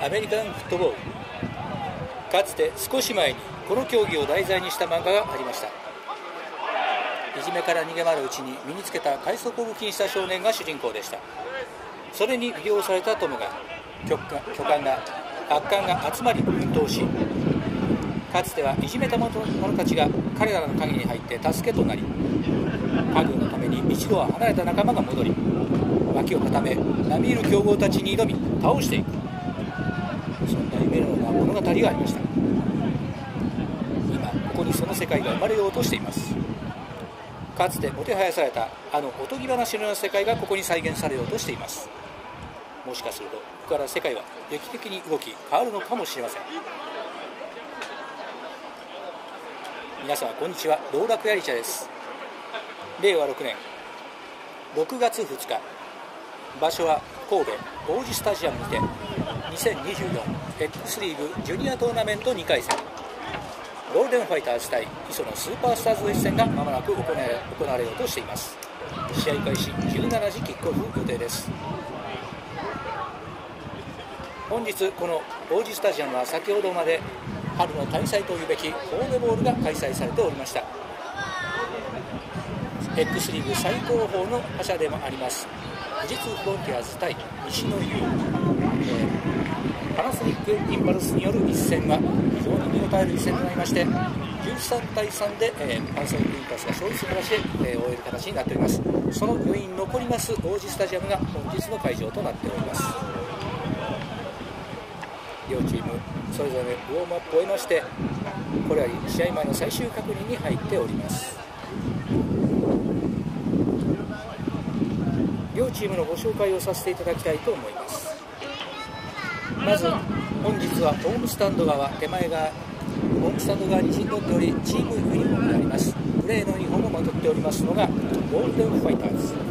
アメリカンフットボール。かつて少し前にこの競技を題材にした漫画がありました。いじめから逃げ回るうちに身につけた快速を武器にした少年が主人公でした。それに魅了されたトムが巨漢が悪漢が集まり奮闘し、かつてはいじめた者たちが彼らの陰に入って助けとなり、家具のために一度は離れた仲間が戻り、脇を固め並みいる強豪たちに挑み倒していく、そんな夢のような物語がありました。今ここにその世界が生まれようとしています。かつてもてはやされたあのおとぎ話のような世界がここに再現されようとしています。もしかするとここから世界は劇的に動き変わるのかもしれません。皆様こんにちは、道楽やり茶です。令和6年6月2日、場所は神戸王子スタジアムにて 2024X リーグジュニアトーナメント2回戦、ゴールデンファイターズ対磯のスーパースターズの一戦がまもなく行われようとしています。試合開始17時キックオフ予定です。本日この王子スタジアムは先ほどまで春の大祭というべき神戸ボールが開催されておりました。 X リーグ最高峰の覇者でもあります富士通フロンティアーズ対西の雄、パナソニックインパルスによる一戦は非常に見応える一戦となりまして、13対3で、パナソニックインパルスが勝利する形で、終える形になっております。その余韻残ります王子スタジアムが本日の会場となっております。両チームそれぞれウォームアップを終えまして、これは試合前の最終確認に入っております。両チームのご紹介をさせていただきたいと思います。まず本日はホームスタンド側、手前がホームスタンド側に陣取っており、チームユニフォームでありますグレーのユニフォームをまとっておりますのがゴールデンファイターズ。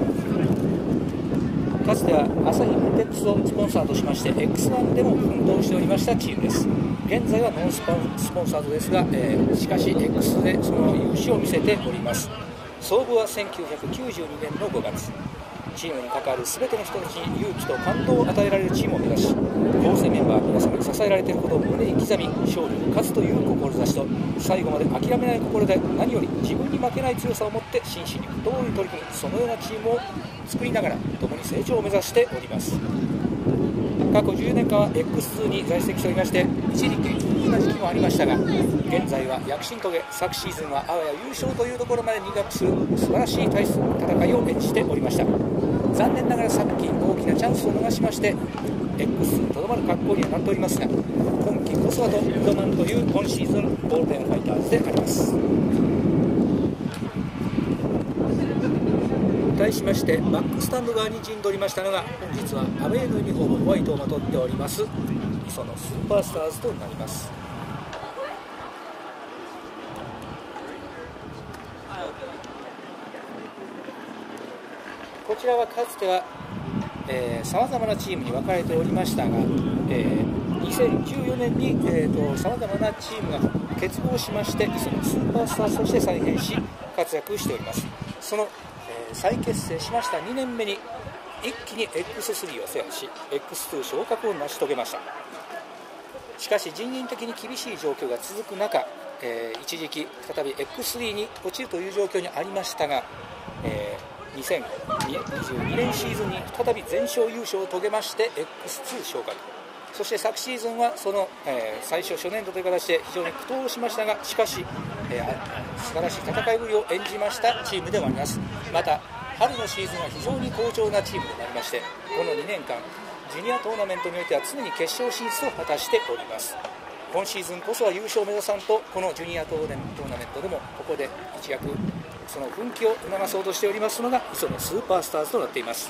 かつてはアサヒインテックスをスポンサーとしまして X1 でも奮闘しておりましたチームです。現在はノンスポンサードですが、しかし X でその勇姿を見せております。創部は1992年の5月、チームに関わる全ての人たちに勇気と感動を与えられるチームを目指し、構成メンバー皆様に支えられていることを胸に刻み、勝利に勝つという志と最後まで諦めない心で、何より自分に負けない強さを持って真摯に不当に取り組む、そのようなチームを作りながら共に成長を目指しております。過去10年間は X2 に在籍しておりまして、一時期不遇な時期もありましたが、現在は躍進遂げ、昨シーズンはあわや優勝というところまで入学する素晴らしい戦いを演じておりました。残念ながら昨季大きなチャンスを逃しまして X2 にとどまる格好にはなっておりますが、今季こそはと挑まんという今シーズンゴールデンファイターズであります。対しましてバックスタンド側に陣取りましたのが、本日はアウェーのユニフォームホワイトをまとっております磯のスーパースターズとなります。こちらはかつてはさまざまなチームに分かれておりましたが、2014年にさまざまなチームが結合しまして磯のスーパースターズとして再編し活躍しております。その再結成しました2年目に一気に X3 を制覇し X2 昇格を成し遂げました。しかし人員的に厳しい状況が続く中、一時期再び X3 に落ちるという状況にありましたが、2022年シーズンに再び全勝優勝を遂げまして X2 昇格、そして昨シーズンはその、最初初年度という形で非常に苦闘しましたが、しかし、素晴らしい戦いぶりを演じましたチームでもあります。また春のシーズンは非常に好調なチームとなりまして、この2年間ジュニアトーナメントにおいては常に決勝進出を果たしております。今シーズンこそは優勝を目指さんと、このジュニアトーナメントでもここで一躍その奮起を促そうとしておりますのが磯のスーパースターズとなっています。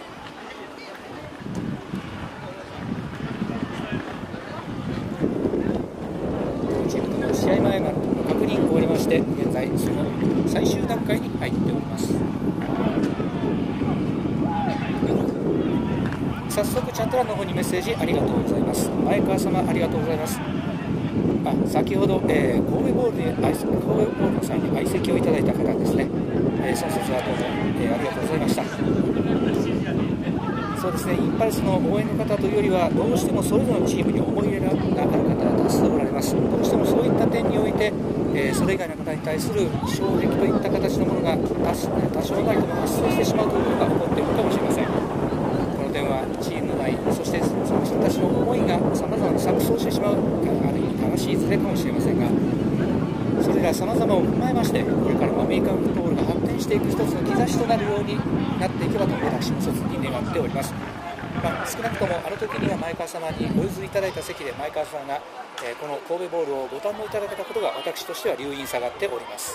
両チームとも試合前の確認を終わりまして、現在その最終段階に入っております。早速チャット欄の方にメッセージありがとうございます。前川様ありがとうございます。先ほど、神戸ボールの際に相席をいただいた方ですね、その説はどうも、ありがとうございました。 そうですね、インパルスの応援の方というよりは、どうしてもそれぞれのチームに思い入れがある方が多数おられます。どうしてもそういった点において、それ以外の方に対する衝撃といった形のものが多少なりとも発生してしまうということが起こっているかもしれません。この点はチーム内、そしてその人たちの思いがさまざまに錯綜してしまう、ある意味悲しいズレかもしれませんが、それらさまざまを踏まえまして、これからもアメリカンフットボールが発展していく一つの兆しとなるようになっていけばと私も切に願っております。少なくともあの時には前川様にお譲りいただいた席で前川さんが、この神戸ボールをご堪能いただけたことが私としては留飲下がっております。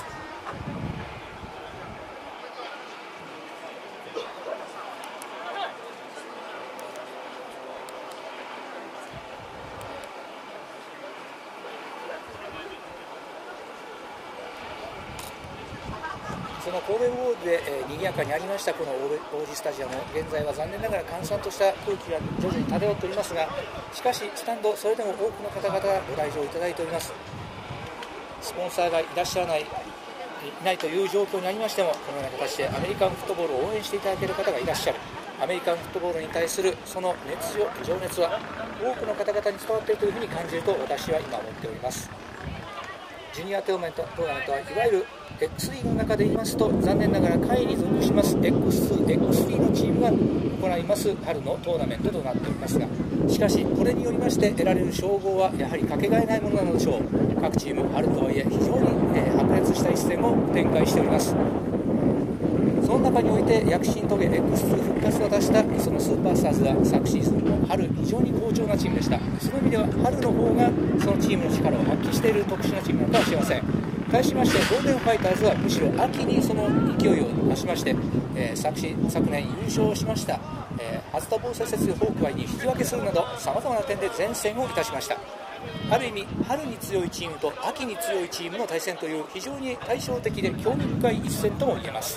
その神戸ボールで、賑やかにありましたこの王子スタジアム、現在は残念ながら閑散とした空気が徐々に漂っておりますが、しかしスタンド、それでも多くの方々がご来場いただいております。スポンサーがいらっしゃらない、いないという状況にありましても、このような形でアメリカンフットボールを応援していただける方がいらっしゃる。アメリカンフットボールに対するその情熱は多くの方々に伝わっているというふうに感じると私は今思っております。ジュニアトーナメントはいわゆる X リーグの中で言いますと、残念ながら下位に属します X2、X3 のチームが行います春のトーナメントとなっておりますが、しかしこれによりまして得られる称号はやはりかけがえないものなのでしょう。各チーム春とはいえ非常に白熱した一戦を展開しております。その中において躍進遂げ X2 復活を果たしたそのスーパースターズは昨シーズンの春非常に好調なチームでした。その意味では春の方がそのチームの力を発揮している特殊なチームなのかもしれません。対しましてゴールデンファイターズはむしろ秋にその勢いを増しまして、昨年優勝しました、ハズタ防災設備ホークアイに引き分けするなどさまざまな点で善戦をいたしました。ある意味春に強いチームと秋に強いチームの対戦という非常に対照的で興味深い一戦とも言えます。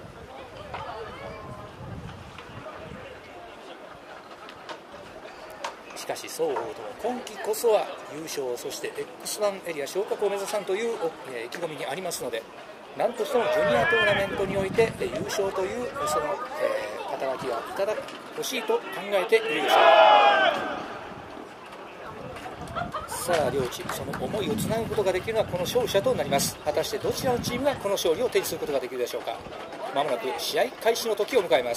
しかしそう思うと今季こそは優勝、そして X1 エリア昇格を目指さんという意気込みにありますので、何としてもジュニアトーナメントにおいて優勝というその肩書きがいただ欲しいと考えているでしょう。さあ両チームその思いをつなぐことができるのはこの勝者となります。果たしてどちらのチームがこの勝利を手にすることができるでしょうか。まもなく試合開始の時を迎えます。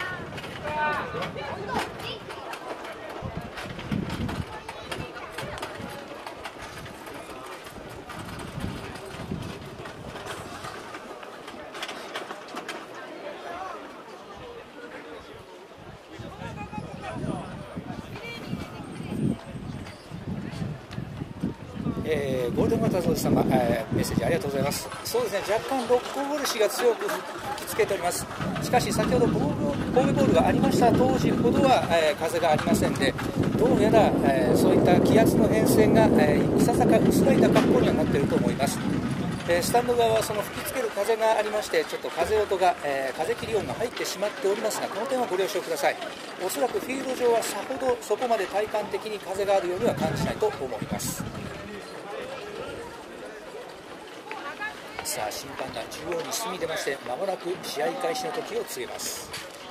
ゴールデンマターズ様、メッセージありがとうございます。そうですね、若干ロッコボルシが強く吹きつけております。しかし先ほど神戸ボールがありました当時ほどは、風がありませんで、どうやら、そういった気圧の変遷が、いささか薄らいだ格好にはなっていると思います。スタンド側はその吹きつける風がありまして、ちょっと風音が、風切り音が入ってしまっておりますが、この点はご了承ください。おそらくフィールド上はさほどそこまで体感的に風があるようには感じないと思います。さあ審判団中央に進み出まして、まもなく試合開始の時を告げます。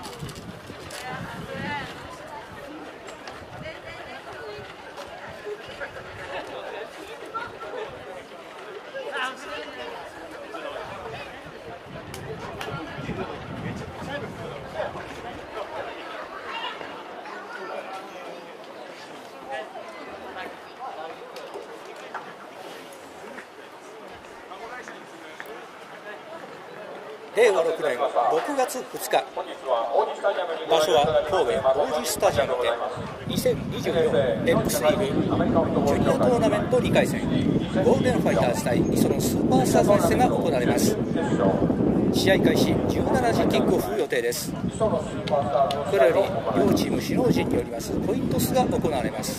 令和6年6月2日、場所は神戸王子スタジアムで 2024X リーグジュニアトーナメント2回戦、ゴールデンファイターズ対磯野スーパースターズの一戦が行われます。試合開始17時キックオフ予定です。これより両チーム首脳陣によりますコイントスが行われます。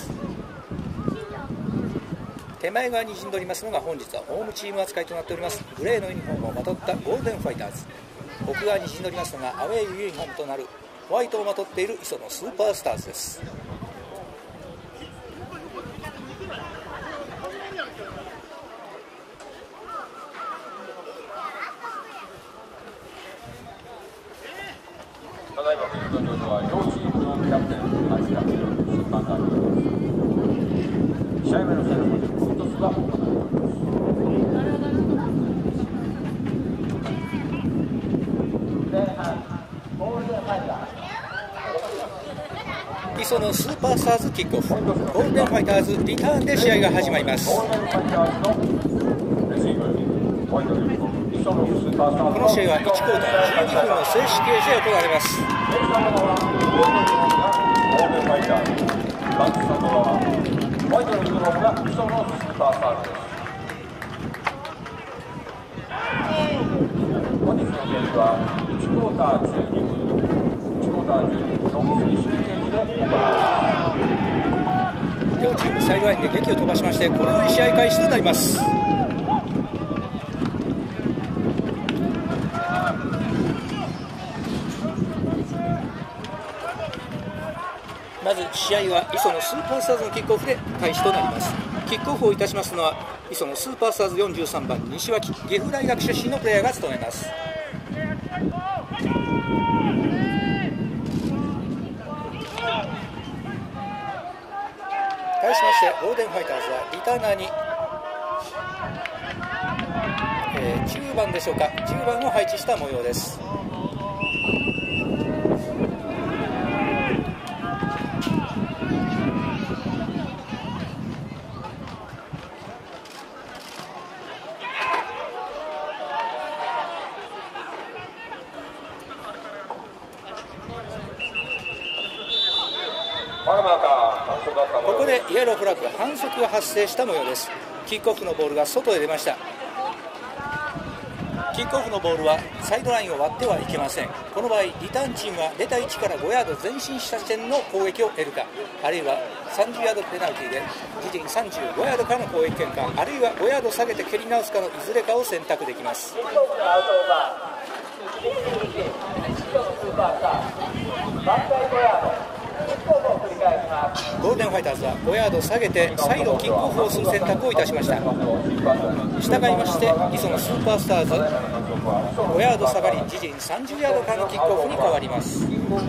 手前側に陣取りますのが本日はホームチーム扱いとなっておりますグレーのユニフォームをまとったゴールデンファイターズ、奥側に陣取りますのがアウェーユニフォームとなるホワイトをまとっている磯のスーパースターズです。 ただいまフィールド上では両チーム磯のスーパースターズキックオフ、ゴールデンファイターズリターンで試合が始まります。この試合は1クォーター12分の正式試合が行われます。 本日のゲームは1クォーター12分、1クォーター12分の正式ゲームで行われます。 両チームサイドラインで劇を飛ばしまして、これより試合開始となります。まず試合は磯のスーパースターズのキックオフで開始となります。キックオフをいたしますのは磯のスーパースターズ43番西脇、岐阜大学出身のプレーヤーが務めます。対しましてゴールデンファイターズはリターナーに、10番でしょうか、10番を配置した模様です。ここでイエローフラッグ、反則が発生した模様です。キックオフのボールが外へ出ました。キックオフのボールはサイドラインを割ってはいけません。この場合リターンチームは出た位置から5ヤード前進した時点の攻撃を得るか、あるいは30ヤードペナルティーで自陣35ヤードからの攻撃権か、あるいは5ヤード下げて蹴り直すかのいずれかを選択できます。ゴールデンファイターズは5ヤード下げて再度キックオフをする選択をいたしました。従いまして磯のスーパースターズ5ヤード下がり自陣30ヤードからのキックオフに変わります。 サイドラインを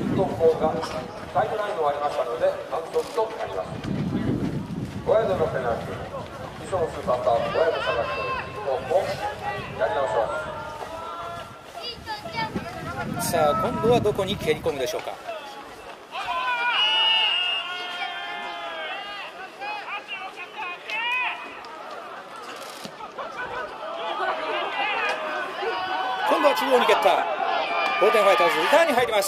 割りましたので反則となります。5ヤードのペナルティー、磯のスーパースターズ5ヤード下がってキックオフをやり直します。 さあ今度はどこに蹴り込むでしょうか。今度は中央に蹴った。ゴールデンファイターズリターンに入ります。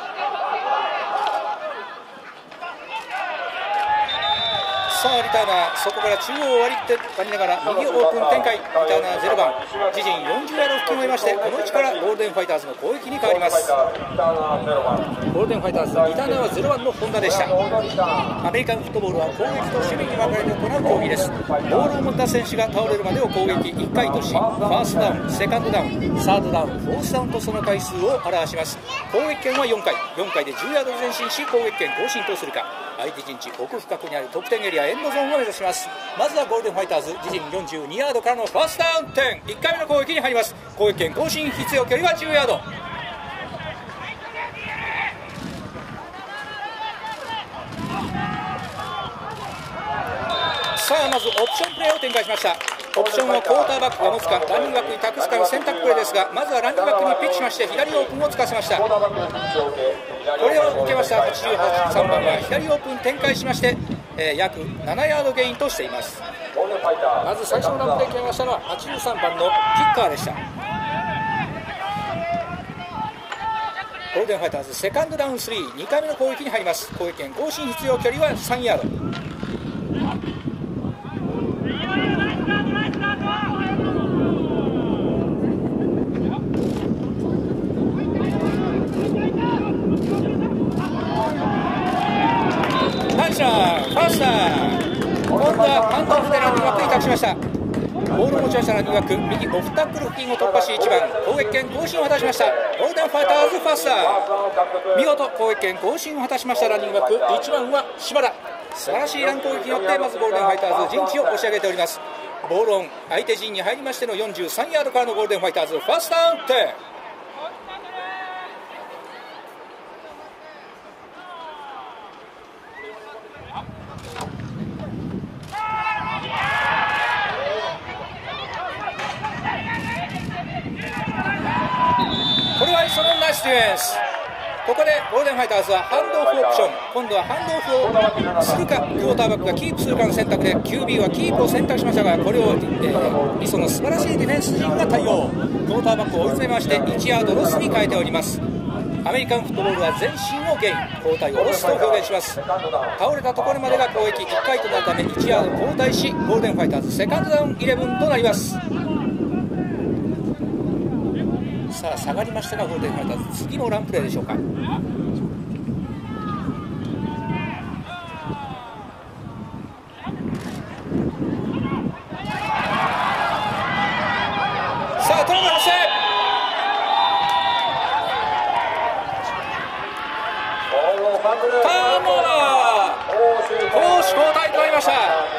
さあリターナー、そこから中央を割りながら右オープン展開。リターナー0番自陣40ヤード付近を得まして、この位置からゴールデンファイターズの攻撃に変わります。ゴールデンファイターズリターナーは0番の本田でした。アメリカンフットボールは攻撃と守備に分かれて行う攻撃です。ボールを持った選手が倒れるまでを攻撃1回とし、ファーストダウン、セカンドダウン、サードダウン、フォースダウンとその回数を表します。攻撃権は4回で10ヤード前進し攻撃権更新とするか、相手陣地奥深くにある得点エリアエンドゾーンを目指します。まずはゴールデンファイターズ自陣42ヤードからのファーストダウン点、1回目の攻撃に入ります。攻撃権更新、必要距離は10ヤード。さあまずオプションプレーを展開しました。オプションをクォーターバックが持つかランニングバックに託すかの選択プレーですが、まずはランニングバックにピッチしまして左オープンをつかせました。これを受けました83番は左オープン展開しまして、約7ヤードゲインとしています。まず最初のランプレー決めましたのは83番のキッカーでした。ゴールデンファイターズセカンドダウン3、2回目の攻撃に入ります。攻撃権更新必要距離は3ヤード。ファースター、今度はハンドオフでランニングバックに託しました。ボールを持ちましたランニングバック、右オフタックル付近を突破し1番攻撃権更新を果たしました。ゴールデンファイターズファースター、見事攻撃権更新を果たしましたランニングバック1番は島田。素晴らしいラン攻撃によってまずゴールデンファイターズ陣地を押し上げております。ボールオン、相手陣に入りましての43ヤードからのゴールデンファイターズファーストダウン点。 ナイスディフェンス。ここでゴールデンファイターズはハンドオフオプション、今度はハンドオフをするか、クォーターバックがキープするかの選択で QB はキープを選択しましたが、これを磯の素晴らしいディフェンス陣が対応。クォーターバックを追い詰めまして1ヤードロスに変えております。アメリカンフットボールは全身をゲイン、交代をロスと表現します。倒れたところまでが攻撃1回となるため1ヤード交代し、ゴールデンファイターズセカンドダウン11となります。さあ下がりましたが、ゴールデンファイターズ次もランプレーでしょうか。さあトラブルしてターンオーバー、攻守交代となりました。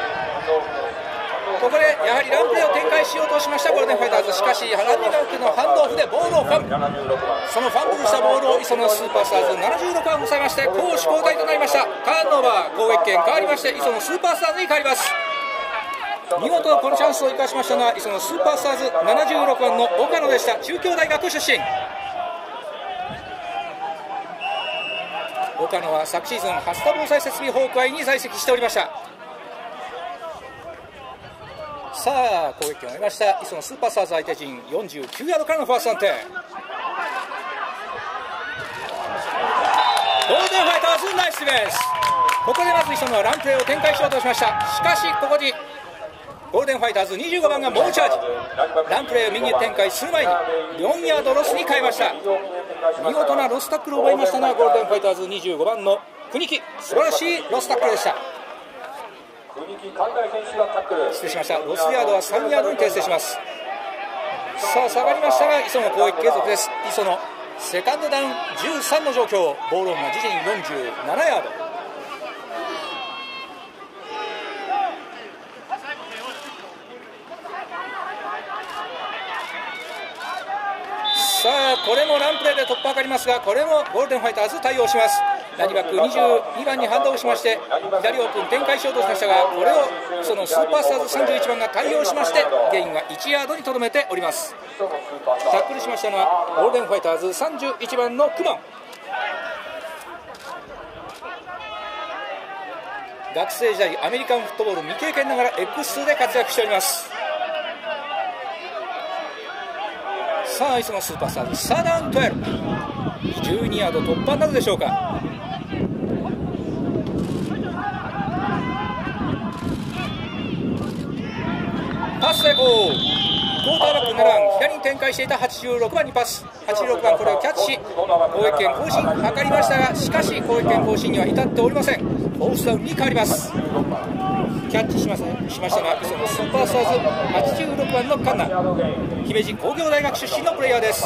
ここでやはりランプレーを展開しようとしましたゴールデンファイターズ。しかしランニングバックのハンドオフでボールをファンブル、そのファンブルしたボールを磯のスーパースターズ76番抑えまして攻守交代となりました。ターンオーバー、攻撃権変わりまして磯のスーパースターズに変わります。見事このチャンスを生かしましたのは磯のスーパースターズ76番の岡野でした。中京大学出身。岡野は昨シーズン初田防災設備ホークアイに在籍しておりました。さあ攻撃を終えました磯のスーパースターズ相手陣、49ヤードからのファースト安定。ゴールデンファイターズナイスディフェンス。ここでまず磯野はランプレーを展開しようとしました。しかしここにゴールデンファイターズ25番が猛チャージ、ランプレーを右へ展開する前に4ヤードロスに変えました。見事なロスタックルを奪いましたのはゴールデンファイターズ25番の国木、素晴らしいロスタックルでした。失礼しました。ロスヤードは3ヤードに訂正します。さあ下がりましたが磯の攻撃継続です。磯のセカンドダウン13の状況、ボールオンが自陣47ヤード。さあこれもランプレーで突破かかりますが、これもゴールデンファイターズ対応します。ランニバック22番にハンドオフしまして左オープン展開しようとしましたが、これをそのスーパースターズ31番が対応しましてゲインは1ヤードにとどめております。タックルしましたのはゴールデンファイターズ31番のクマン。学生時代アメリカンフットボール未経験ながら X2 で活躍しております。さあ磯のスーパースターズサーダウン12、12ヤード突破なるでしょうか。パス成功。クォーターバック7番左に展開していた86番にパス、86番これをキャッチし攻撃権更新図りましたが、しかし攻撃権更新には至っておりません。フォースダウンに変わります。キャッチしましたが磯のスーパースターズ86番のカンナ、姫路工業大学出身のプレイヤーです。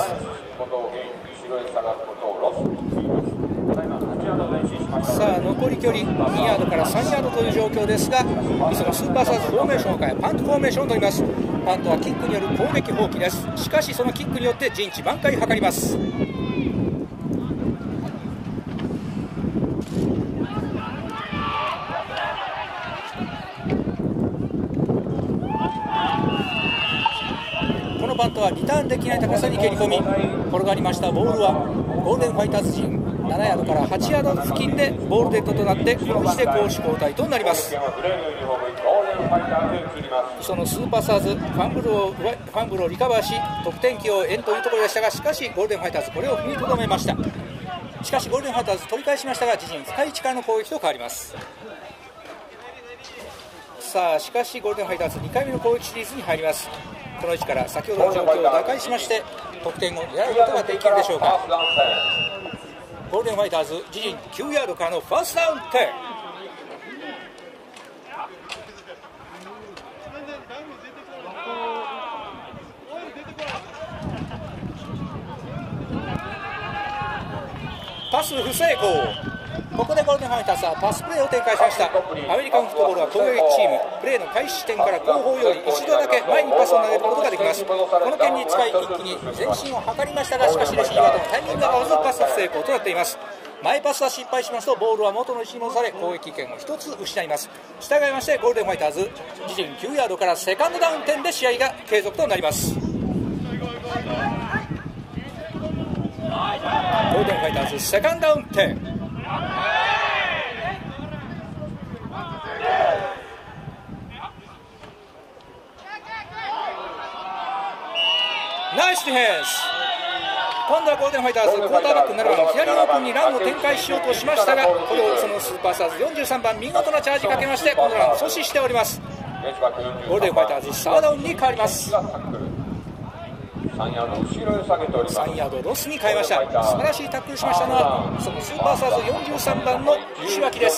さあ残り距離2ヤードから3ヤードという状況ですが、磯のスーパースターズフォーメーションを変えパントフォーメーションを取ります。パントはキックによる攻撃放棄です。しかしそのキックによって陣地挽回を図ります。このパントはリターンできない高さに蹴り込み転がりました。ボールはゴールデンファイターズ陣7ヤードから8ヤード付近でボールデッドとなってこの位置で攻守交代となります。そのスーパースターズファンブルをリカバーし得点機を得というところでしたが、しかしゴールデンファイターズこれを踏みとどめました。しかしゴールデンファイターズ取り返しましたが自陣深い位置からの攻撃と変わります。さあしかしゴールデンファイターズ2回目の攻撃シリーズに入ります。この位置から先ほどの状況を打開しまして得点を狙うことができるでしょうか。ゴールデンファイターズ自陣9ヤードからのファーストダウン10。パス不成功。ここでゴールデンファイターズはパスプレーを展開しました。アメリカンフットボールは攻撃チームプレーの開始地点から後方より一度だけ前にパスを投げることができます。この件に使い一気に前進を図りましたが、しかしレシーバーとのタイミングが合わずパス不成功となっています。前パスは失敗しますとボールは元の位置に戻され攻撃権を1つ失います。従いましてゴールデンファイターズ自陣9ヤードからセカンドダウン10で試合が継続となります。 ゴールデンファイターズセカンドダウン10。ナイスディフェンス。今度はゴールデンファイターズクォーターバック7番左オープンにランを展開しようとしましたが、これをそのスーパースターズ43番見事なチャージかけましてこのランを阻止しております。ゴールデンファイターズサードダウンに変わります。3ヤードロスに変えました。素晴らしいタックルしましたのはそのスーパースターズ43番の西脇です。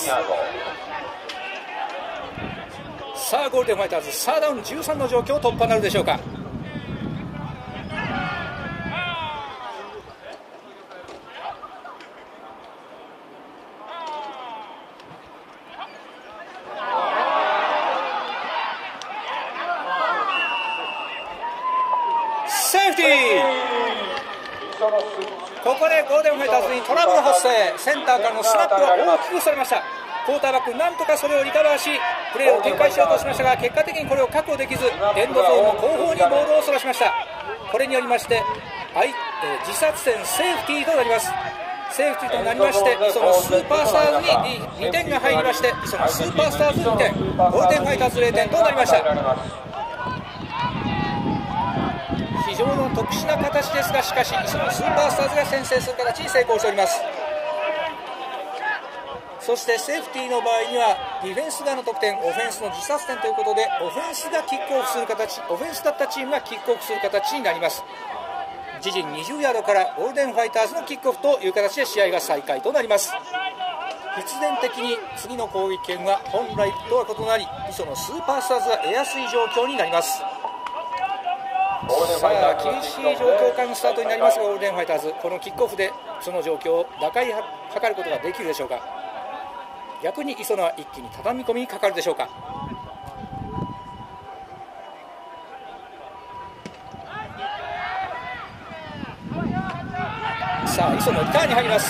さあゴールデンファイターズサードダウン13の状況突破なるでしょうか。ここでゴールデンファイターズにトラブル発生。センターからのスナップが大きくされました。クォーターバックなんとかそれをリカバーしプレーを展開しようとしましたが、結果的にこれを確保できずエンドゾーンの後方にボールをそらしました。これによりまして自殺点セーフティーとなります。セーフティーとなりましてそのスーパースターズに2点が入りまして、そのスーパースターズ2点ゴールデンファイターズ0点となりました。非常の特殊な形ですが、しかしそのスーパースターズが先制する形に成功しております。そしてセーフティーの場合にはディフェンス側の得点、オフェンスの自殺点ということでオフェンスがキックオフする形、オフェンスだったチームがキックオフする形になります。自陣20ヤードからゴールデンファイターズのキックオフという形で試合が再開となります。必然的に次の攻撃権は本来とは異なりそのスーパースターズが得やすい状況になります。さあ厳しい状況下のスタートになりますが、ゴールデンファイターズこのキックオフでその状況を打開図ることができるでしょうか。逆に磯野は一気に畳み込みにかかるでしょうか。さあ磯野リターンに入ります。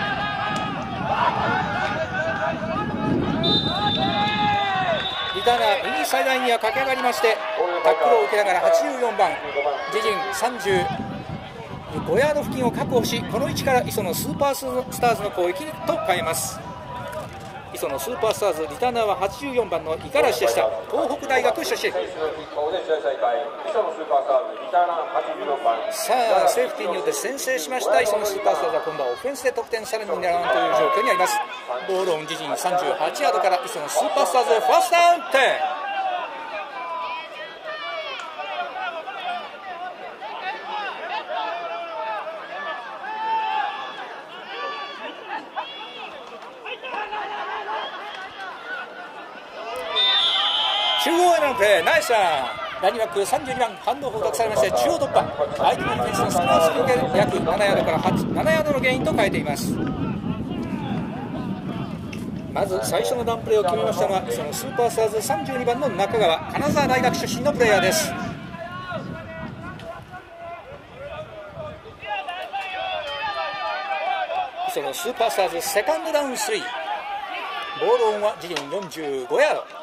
リターナー右サイドラインには駆け上がりましてタックルを受けながら84番自陣35ヤード付近を確保し、この位置から磯野スーパースターズの攻撃と変えます。磯野スーパースターズリターナーは84番の五十嵐でした。東北大学出身。さあセーフティーによって先制しました磯野スーパースターズは今度はオフェンスで得点されるのにならんという状況にあります。ボールオン自陣38ヤードから磯野スーパースターズファーストダウン10。中央へのプレーナイスラン。ラインバック32番ハンドを託されまして中央突破、相手のディフェンスの隙間をすり抜ける約7ヤードから7ヤードのゲインと変えています。まず最初のダウンプレーを決めましたのはそのスーパースターズ32番の中川、金沢大学出身のプレーヤーです。そのスーパースターズセカンドダウン3、ボールオンは自陣45ヤード。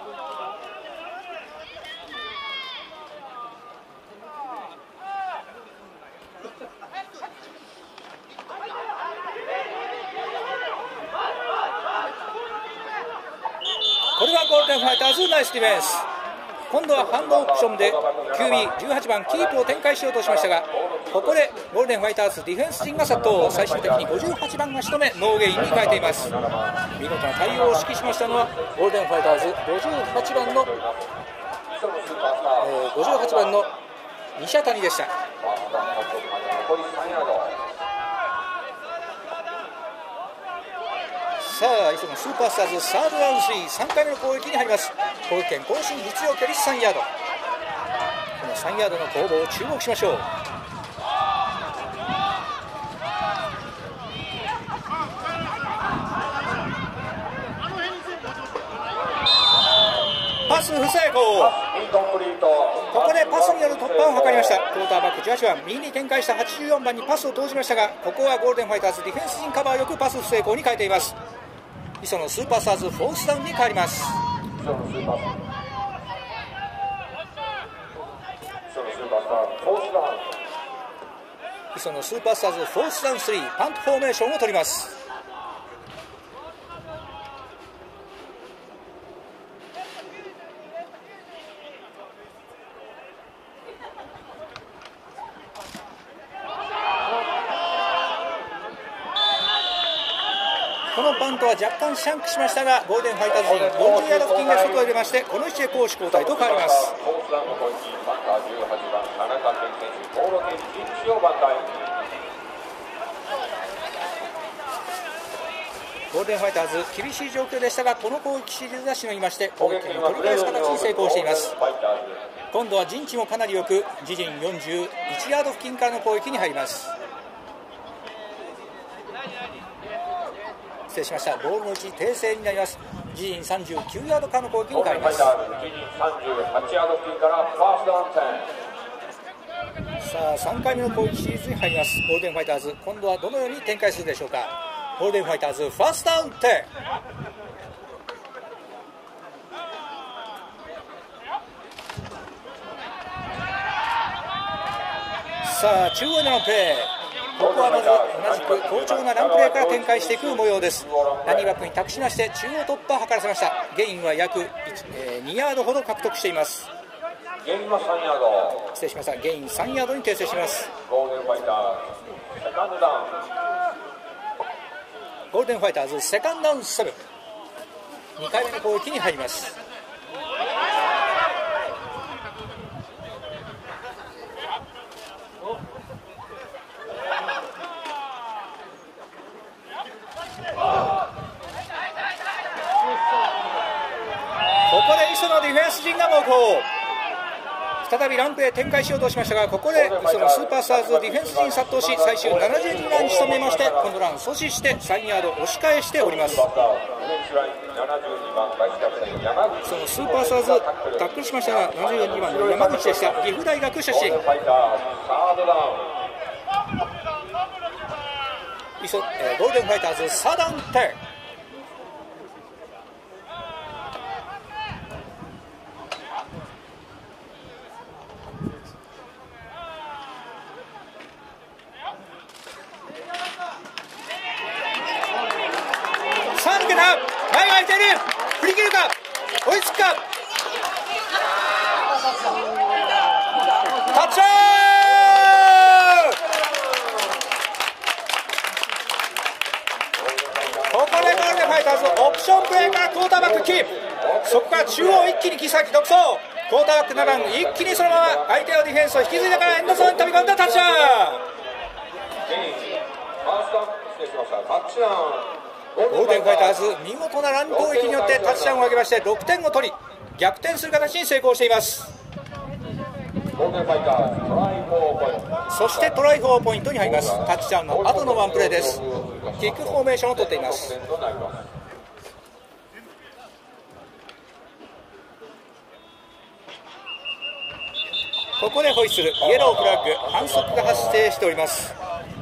これはゴールデンファイターズナイスディフェンス。今度はハンドオプションで QB18 番キープを展開しようとしましたが、ここでゴールデンファイターズディフェンス陣が殺到、最終的に58番が仕留めノーゲインに変えています。見事な対応を指揮しましたのはゴールデンファイターズ58番の西谷でした。さあ磯野スーパースターズサードダウン3回目の攻撃に入ります。攻撃権更新実用距離3ヤード、この3ヤードの攻防を注目しましょう。パス不成功。ここでパスによる突破を図りました。クォーターバック18番右に展開した84番にパスを投じましたが、ここはゴールデンファイターズディフェンス陣カバーよくパス不成功に変えています。磯野スーパースターズフォースダウンに変わります。 磯のスーパースターズフォースダウン3パントフォーメーションを取ります。このパントは若干シャンクしましたが、ゴールデンファイターズ陣40ヤード付近で外へ出まして、この位置で攻守交代と変わります。ゴールデンファイターズ厳しい状況でしたが、この攻撃シリーズはしのぎまして攻撃の取り返す形に成功しています。今度は陣地もかなりよく、自陣41ヤード付近からの攻撃に入ります。失礼しました。ボールの位置訂正になります。自陣39ヤードからの攻撃に変わります。さあ3回目の攻撃シリーズに入ります。ゴールデンファイターズ、今度はどのように展開するでしょうか。ゴールデンファイターズファーストダウン10。さあ中央でのプレー、ここはまず同じく好調なランプレーから展開していく模様です。ランニングバックに託しまして中央突破を図らせました。ゲインは約2ヤードほど獲得しています。 ゲインは3ヤード、 失礼しました。ゲイン3ヤードに訂正します。 ゴールデンファイターズセカンドダウン、 ゴールデンファイターズセカンドダウン7、2回目の攻撃に入ります。ここで磯のディフェンス陣が猛攻、再びランプへ展開しようとしましたが、ここで磯のスーパースターズディフェンス陣殺到し、最終72ランに仕留めまして、このラン阻止して3ヤード押し返しております。そのスーパースターズタックルしましたが、72番の山口でした。岐阜大学出身。ゴールデンファイターズサーダウン10。前が空いている、振り切るか、追いつくか、タッチアウト。ここでゴールデンファイターズオプションプレーからクォーターバックキープ、そこから中央一気に切り裂き独走、クォーターバック7番一気にそのまま相手のディフェンスを引き継いだからエンドゾーンに飛び込んだタッチアウト。ゴールデンファイターズ見事なラン攻撃によってタッチダウンを上げまして6点を取り逆転する形に成功しています。そしてトライ4ポイントに入ります。タッチダウンの後のワンプレーです。キックフォーメーションを取っています。ここでホイッスル、イエローフラッグ、反則が発生しております。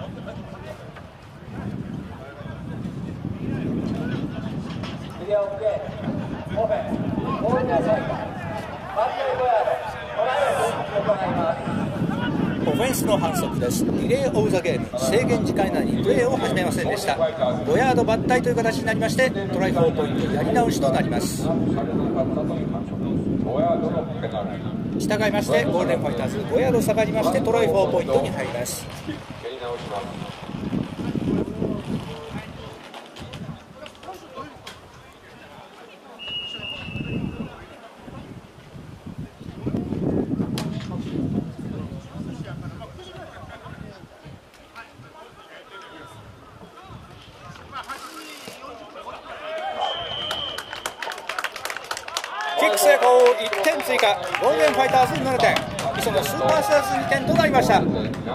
オフェンスの反則です。リレーオブザゲーム、制限時間以内にプレーを始めませんでした。5ヤード抜体という形になりまして、トライ4ポイントやり直しとなります。従いましてゴールデンファイターズ5ヤード下がりましてトライ4ポイントに入ります。キック成功、1点追加、ゴールデンファイターズ7点、磯のスーパースターズ2点となりました。ア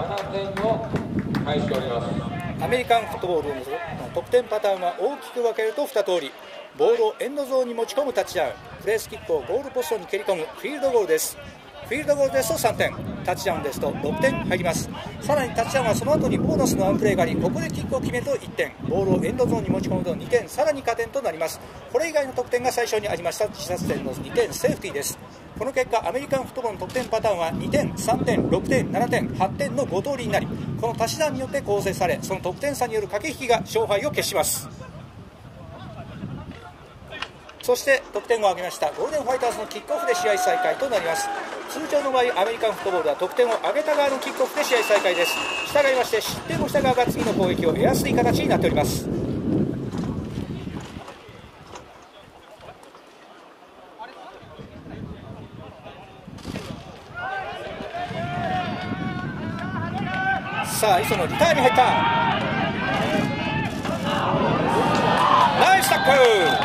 メリカンフットボールの得点パターンは大きく分けると2通り、ボールをエンドゾーンに持ち込むタッチダウン、プレースキックをゴールポストに蹴り込むフィールドゴールです。フィールドゴールですと3点、タッチダウンですと6点入ります。さらにタッチダウンはその後にボーナスのワンプレーがあり、ここでキックを決めると1点、ボールをエンドゾーンに持ち込むと2点、さらに加点となります。これ以外の得点が最初にありました自殺点の2点セーフティーです。 この結果アメリカンフットボールの得点パターンは2点、3点、6点、7点、8点の5通りになり、この足し算によって構成され、その得点差による駆け引きが勝敗を決します。そして得点を挙げましたゴールデンファイターズのキックオフで試合再開となります。通常の場合アメリカンフットボールは得点を挙げた側のキックオフで試合再開です。したがいまして失点をした側が次の攻撃を得やすい形になっております。さあ磯野リターンに入った。ナイスタックル。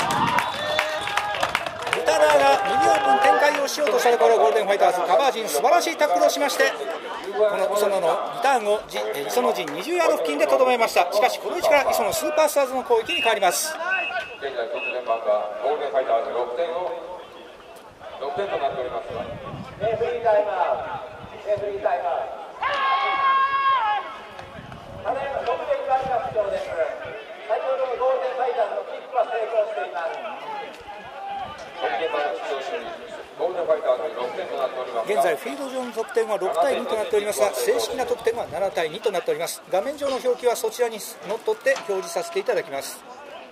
リタナーが右オープン展開をしようとしたところ、ゴールデンファイターズカバー陣素晴らしいタックルをしまして、この磯野のリターンを磯野陣20ヤード付近でとどめました。しかしこの位置から磯野スーパースターズの攻撃に変わります。 現在得点番がゴールデンファイターズ6点となっておりますが、レフリータイムアウト、レフリータイムアウト。ただいま得点が必要です。先ほどのゴールデンファイターズのキックは成功しています。得点が必要し、ゴールデンファイターズに6点となっております。 現在フィールド上の得点は6対2となっておりますが、正式な得点は7対2となっております。画面上の表記はそちらにのっとって表示させていただきます。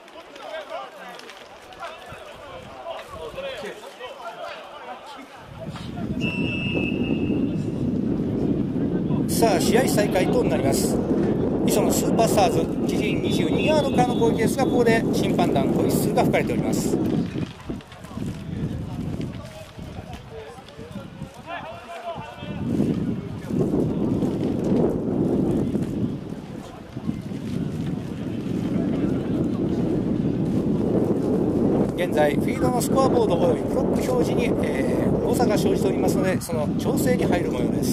さあ試合再開となります。磯野スーパースターズ自陣22ヤードからの攻撃ですが、ここで審判団ホイッスルが吹かれております。現在フィールドのスコアボードおよびブロック表示に、誤差が生じておりますので、その調整に入る模様です。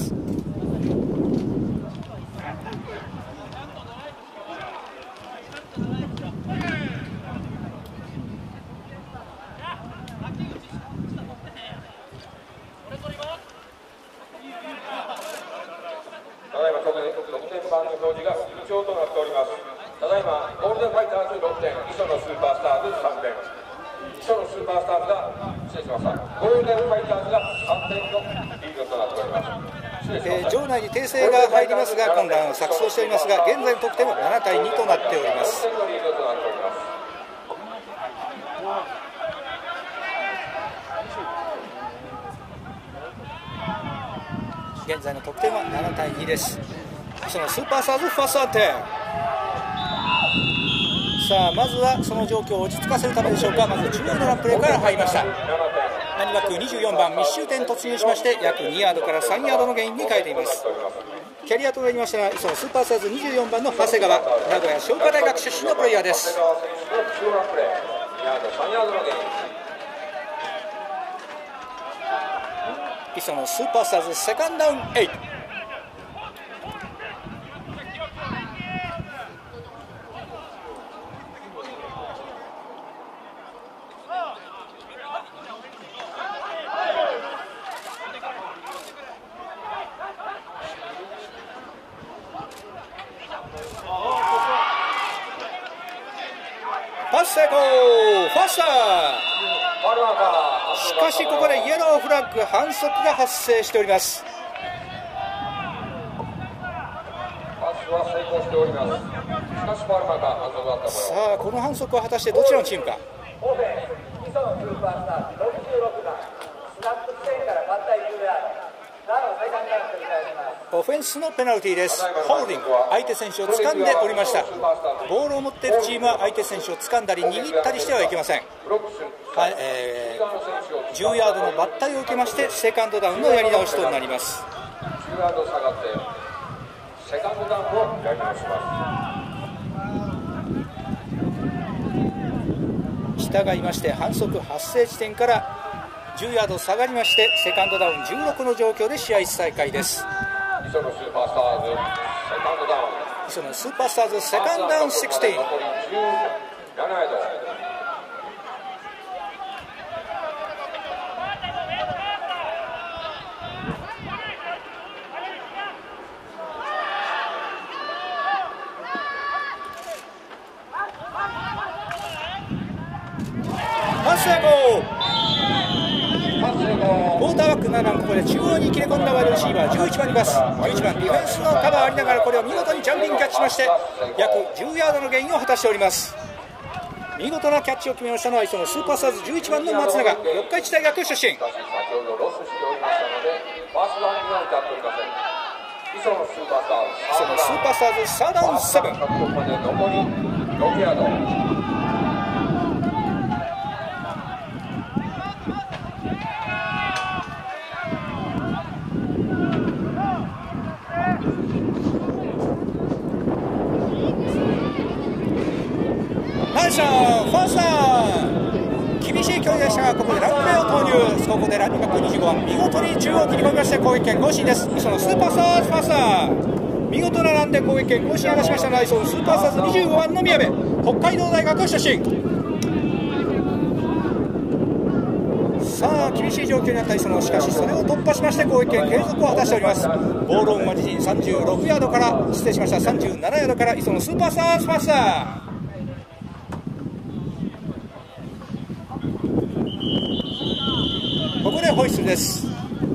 ただいま得点板の表示が不調となっております。ただいまゴールデンファイターズ6点、磯野スーパースターズ3点。磯野スーパースターズが失礼しました。ゴールデンファイターズが3点のリードとなっております。 場内に訂正が入りますが、混乱を錯綜しておりますが、現在の得点は7対2となっております。現在の得点は7対2です。そのスーパースターズファーストアンテン。さあまずはその状況を落ち着かせるためでしょうか。まず重要なランプレーから入りました。何枠24番密集点突入しまして、約2ヤードから3ヤードのゲインに変えています。キャリアとなりましたら、そのスーパースターズ24番の長谷川、名古屋商科大学出身のプレイヤーです。磯野スーパースターズセカンドダウン8。パス成功、ファースター。しかしここでイエローフラッグ、反則が発生しております。さあこの反則は果たしてどちらのチームか。オフェンスのペナルティーです。ホールディング、相手選手を掴んでおりました。ボールを持っているチームは相手選手を掴んだり握ったりしてはいけません。10ヤードのバッタリを受けましてセカンドダウンのやり直しとなります。 10ヤード下がってセカンドダウンをやり直します。 従いまして反則発生地点から10ヤード下がりましてセカンドダウン16の状況で試合再開です。 磯野スーパースターズセカンドダウン、 磯野スーパースターズセカンドダウン16。 残り17ヤード。 パス成功。 ォーターバック7番、ここで中央に切れ込んだワイドレシーバー11番にいます。11番ディフェンスのカバーありながら、これを見事にジャンピングキャッチしまして、約10ヤードのゲインを果たしております。見事なキャッチを決めましたのは、そのスーパースターズ11番の松永、四日市大学出身。 先ほどロスしておりましたので、ファーストラウンドには至っておりません。磯野スーパースターズ、 そのスーパースターズサーダウン7。 獲得まで残り6ヤード。 ナイスファースター、厳しい距離でしたが、ここでランプレーを投入。ここでランニングバック25番、見事に中央を切り込みまして攻撃権更新です。磯野スーパースターズファースター、見事なランで攻撃権更新を果たしましたのは、磯野スーパースターズ25番の宮部、北海道大学出身。さあ厳しい状況になった磯野、しかしそれを突破しまして攻撃権継続を果たしております。ボールオンは自陣36ヤードから、失礼しました、37ヤードから磯野スーパースターズファースター。ここでホイッスルです。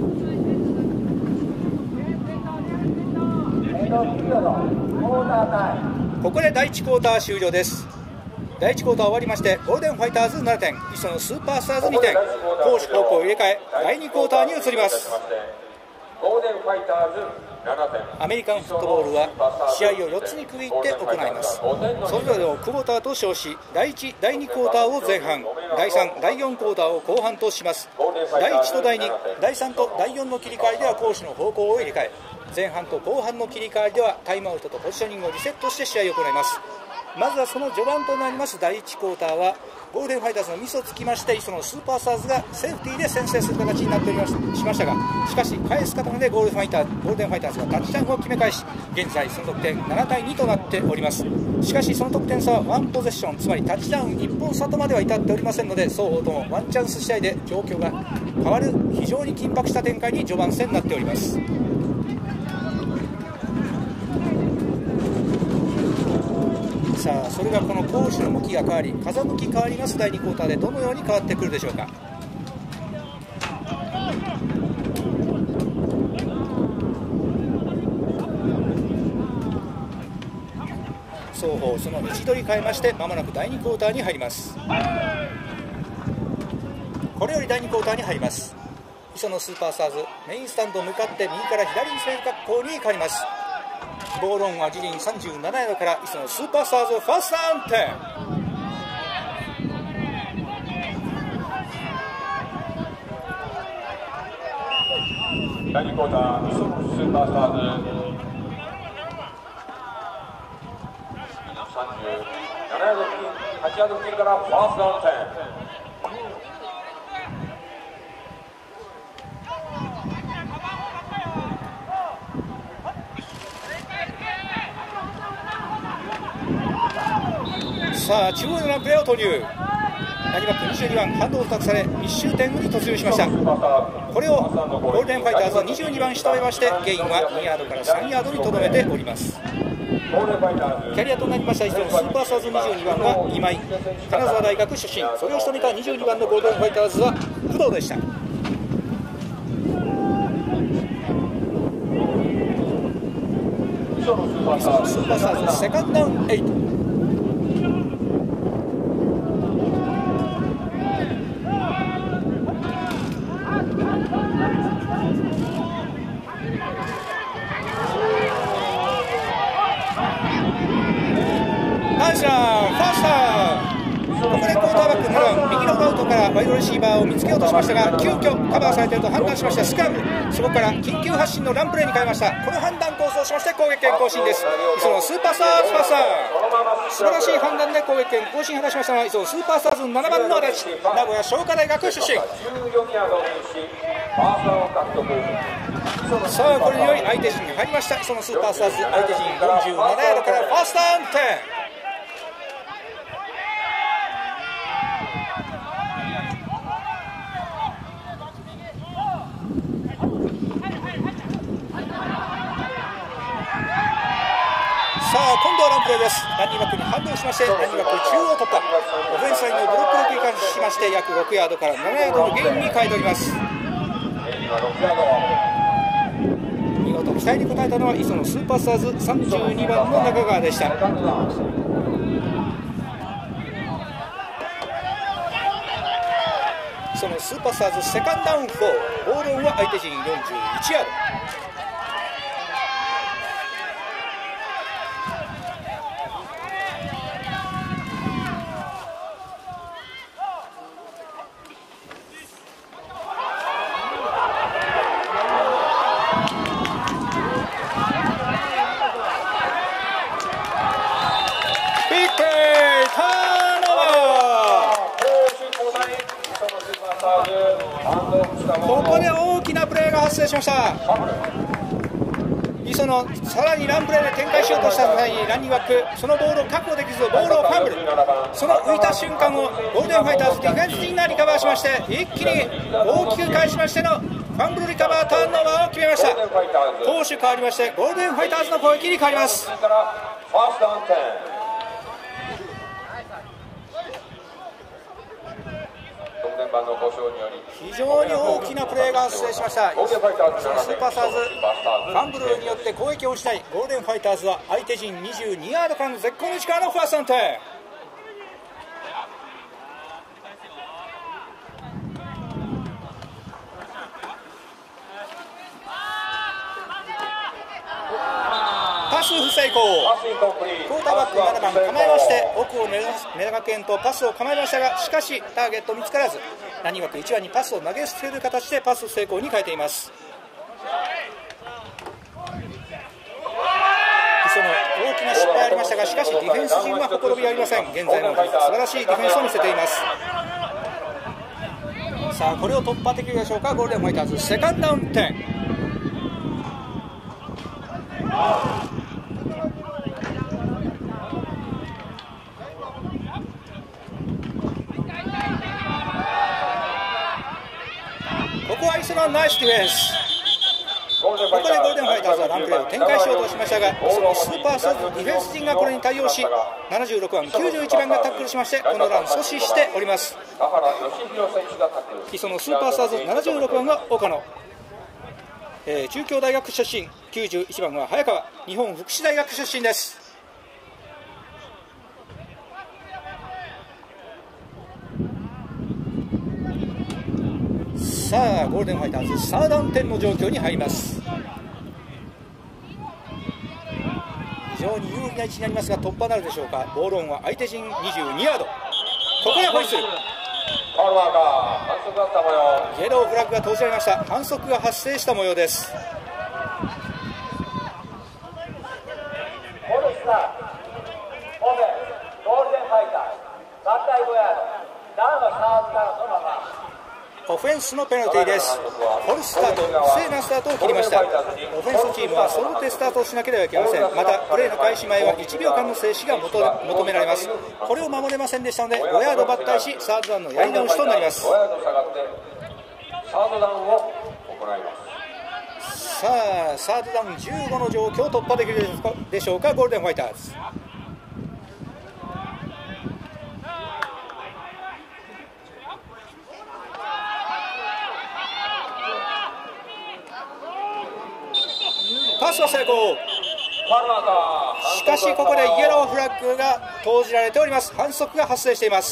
ここで第1クォーター終了です。第1クォーター終わりまして、ゴールデンファイターズ7点、磯野スーパースターズ2点、攻守方向を入れ替え第2クォーターに移ります。 ゴールデンファイターズ7点。 アメリカンフットボールは試合を4つに区切って行います。それぞれをクォーターと称し、第1、第2クォーターを前半、第3、第4クォーターを後半とします。第1と第2、第3と第4の切り替えでは攻守の方向を入れ替え、前半と後半の切り替えではタイムアウトとポジショニングをリセットして試合を行います。まずはその序盤となります第1クォーターはゴールデンファイターズのミスをつきまして、そのスーパースターズがセーフティーで先制する形になっておりましたが、しかし返す形でゴールデンファイターズがタッチダウンを決め返し、現在その得点7対2となっております。しかしその得点差は1ポゼッション、つまりタッチダウン1本差とまでは至っておりませんので、双方ともワンチャンス試合で状況が変わる非常に緊迫した展開に序盤戦になっております。さあそれがこの攻守の向きが変わり、風向き変わります第2クォーターでどのように変わってくるでしょうか。双方その位置取り変えまして、まもなく第2クォーターに入ります。これより第2クォーターに入ります。磯野スーパースターズ、メインスタンド向かって右から左に攻める格好に変わります。ボールオンは自陣37ヤードから磯野スーパースターズファーストアンテン。第2クォーター、磯野スーパースターズ37ヤード付近、8ヤード付近からファーストアンテン。 さあ中央のランプレーを投入。ラニバック22番ハンドを託され1周点に突入しました。これをゴールデンファイターズは22番仕留めまして、ゲインは2ヤードから3ヤードにとどめております。キャリアとなりました磯野スーパースターズ22番は今井、金沢大学出身、それを仕留めた22番のゴールデンファイターズは工藤でした。磯野スーパースターズセカンドダウン8。ここでクォーターバック7番右のアウトからワイドレシーバーを見つけようとしましたが、急遽カバーされていると判断しましたスクラム、そこから緊急発進のランプレーに変えました。この判断コースをしまして攻撃権更新です。磯野スーパースターズファースター、素晴らしい判断で攻撃権更新を果たしましたのは磯野スーパースターズ7番の足立、名古屋商科大学出身。さあこれにより相手陣に入りました。磯野スーパースターズ相手陣47ヤードからファーストアンテン。さあ今度はランプレーです。ランニングバックにハンドルしまして、ランニングバック中央突破、オフェンスラインのブロックを繰り返しまして約6ヤードから7ヤードのゲインに変えております。 見事期待に応えたのは磯野スーパースターズ32番の中川でした。磯野スーパースターズセカンドダウン4、ボールオンは相手陣41ヤード。ここで大きなプレーが発生しました。磯野、さらにランプレーで展開しようとした際にランニングバック、そのボールを確保できずボールをファンブル、その浮いた瞬間をゴールデンファイターズディフェンス陣がリカバーしまして、一気に大きく返しましてのファンブルリカバーターンオーバーを決めました。投手変わりましてゴールデンファイターズの攻撃に変わります。非常に大きなプレーが発生しました。そのスーパースターズファンブルによって攻撃を失い、ゴールデンファイターズは相手陣22ヤードからの絶好の位置からのファーストアンテン。パス不成功。クォーターバック7番構えまして奥を狙がけんとパスを構えましたが、しかしターゲット見つからず、ランニングバック1番にパスを投げ捨てる形でパス成功に変えています。磯野、大きな失敗ありましたが、しかしディフェンス陣はほころびありません。現在も素晴らしいディフェンスを見せています。さあこれを突破できるでしょうか。ゴールデンファイターズセカンドダウン10。ここは磯野ナイスディフェンス。ここでゴールデンファイターズはランプレーを展開しようとしましたが、そのスーパースターズディフェンス陣がこれに対応し、76番、91番がタックルしまして、このラン阻止しております。磯野スーパースターズ76番は岡野、中京大学出身、91番は早川、日本福祉大学出身です。さあゴールデンファイターズサーダウン10の状況に入ります。非常に有利な位置になりますが、突破なるでしょうか。ボールオンは相手陣22ヤード。ここでホイッスル、イエローフラッグが投じられました。反則が発生した模様です。オフェンスのペナルティーです。フォルススタート、不正なスタートを切りました。オフェンスチームは揃ってスタートをしなければいけません。またプレーの開始前は1秒間の静止が求められます。これを守れませんでしたので5ヤード抜退し、サードダウンのやり直しとなります。さあサードダウン15の状況を突破できるでしょうか、ゴールデンファイターズ。パスは成功。しかしここでイエローフラッグが投じられております。反則が発生しています。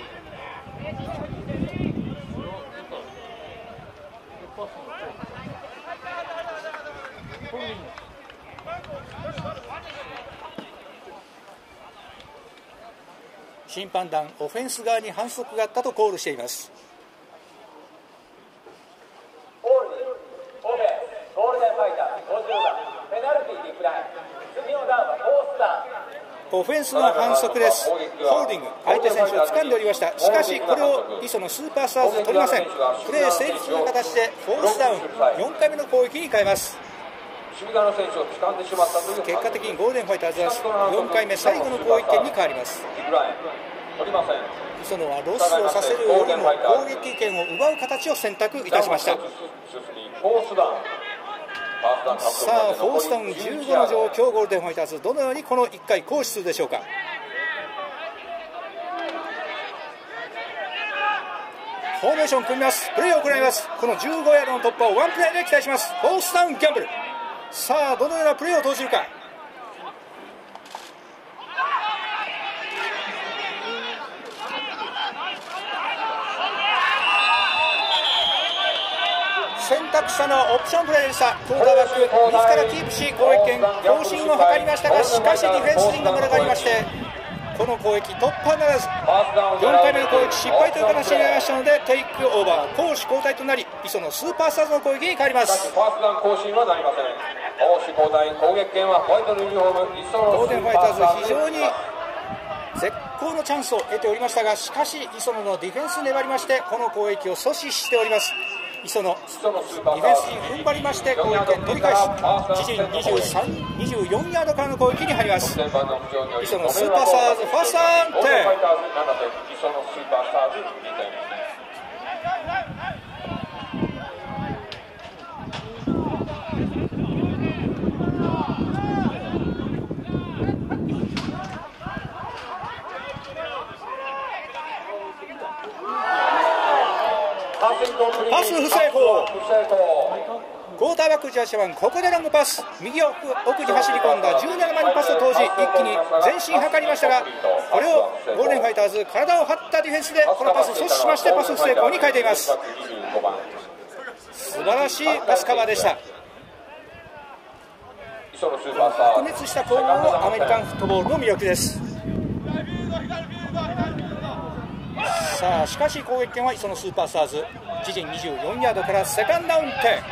審判団オフェンス側に反則があったとコールしています。オフェンスの反則です。ホールディング、相手選手を掴んでおりました。しかしこれを磯野スーパースターズ取りません。プレー成立の形でフォースダウン、4回目の攻撃に変えます。結果的にゴールデンファイターズは4回目最後の攻撃権に変わります。磯野はロスをさせるよりも攻撃権を奪う形を選択いたしました。さあフォースダウン15の状況、ゴールデンファイターズどのようにこの1回行使するでしょうか。 フォーメーション組みます。プレーを行います。この15ヤードの突破をワンプレーで期待します。フォースダウンギャンブル。さあどのようなプレーを投じるか。選択したのはオプションプレーでした。クォーターバック自らキープし攻撃権更新を図りましたが、しかしディフェンス陣が群がりまして、この攻撃突破ならず、4回目の攻撃失敗という形になりましたので、テイクオーバー、攻守交代となり、磯のスーパースターズの攻撃に変わります。 ファーストダウン更新はなりません。攻守交代、攻撃権はホワイトのユニフォーム、磯のゴールデンファイターズ非常に絶好のチャンスを得ておりましたが、しかし磯野のディフェンス粘りまして、この攻撃を阻止しております。磯野ディフェンスに踏ん張りまして攻撃権取り返し、自陣24ヤードからの攻撃に入ります。磯野スーパースターズファーストダウン10。 磯のスーパースターズ2点。 パス不成功。クォーターバック18番、ここでロングパス、右奥に走り込んだ17番にパスを投じ、一気に前進図りましたが、これをゴールデンファイターズ体を張ったディフェンスでこのパスを阻止しまして、パス不成功に変えています。素晴らしいパスカバーでした。白熱した攻防もアメリカンフットボールの魅力です。さあしかし攻撃権は磯のスーパースターズ、自陣24ヤードからセカンドダウン10。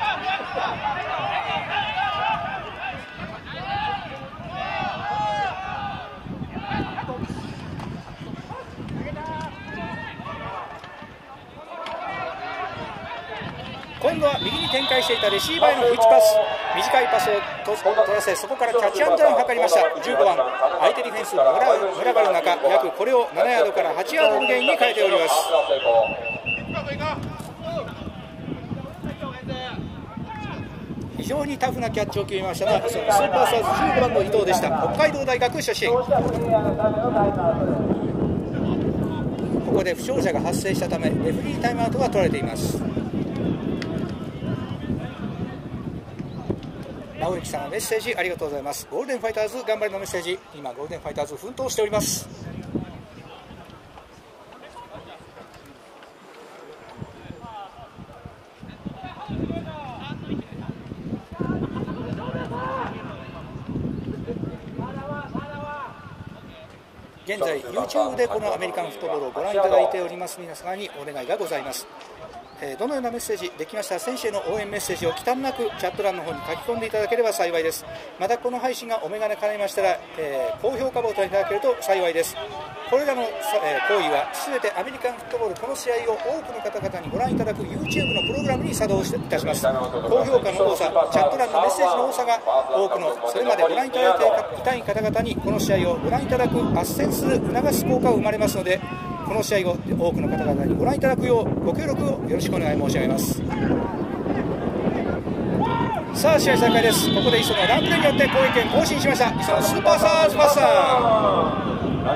今度は右に展開していたレシーバーへのフィッチパス、短いパスを取らせ、そこからキャッチアンドランを図りました。15番、相手ディフェンス群がる中、約これを7ヤードから8ヤードのゲインに変えております。非常にタフなキャッチを決めましたが、そのスーパースターズ15番の伊藤でした。北海道大学出身。ここで負傷者が発生したためレフリータイムアウトが取られています。直之さんのメッセージありがとうございます。ゴールデンファイターズ頑張りのメッセージ。今ゴールデンファイターズ奮闘しております。現在 YouTube でこのアメリカンフットボールをご覧いただいております皆様にお願いがございます。どのようなメッセージできましたら、選手への応援メッセージを忌憚なくチャット欄の方に書き込んでいただければ幸いです。またこの配信がお眼鏡かねましたら、高評価ボタンいただけると幸いです。これらの、行為は全てアメリカンフットボールこの試合を多くの方々にご覧いただく YouTube のプログラムに作動いたします。高評価の多さ、チャット欄のメッセージの多さが多くのそれまでご覧いただいていたい方々にこの試合をご覧いただく斡旋する促す効果を生まれますので、この試合を多くの方々にご覧いただくようご協力をよろしくお願い申し上げます。さあ試合再開です。ここで磯のランプレーによって攻撃権更新しました。磯のスーパースターズバスター、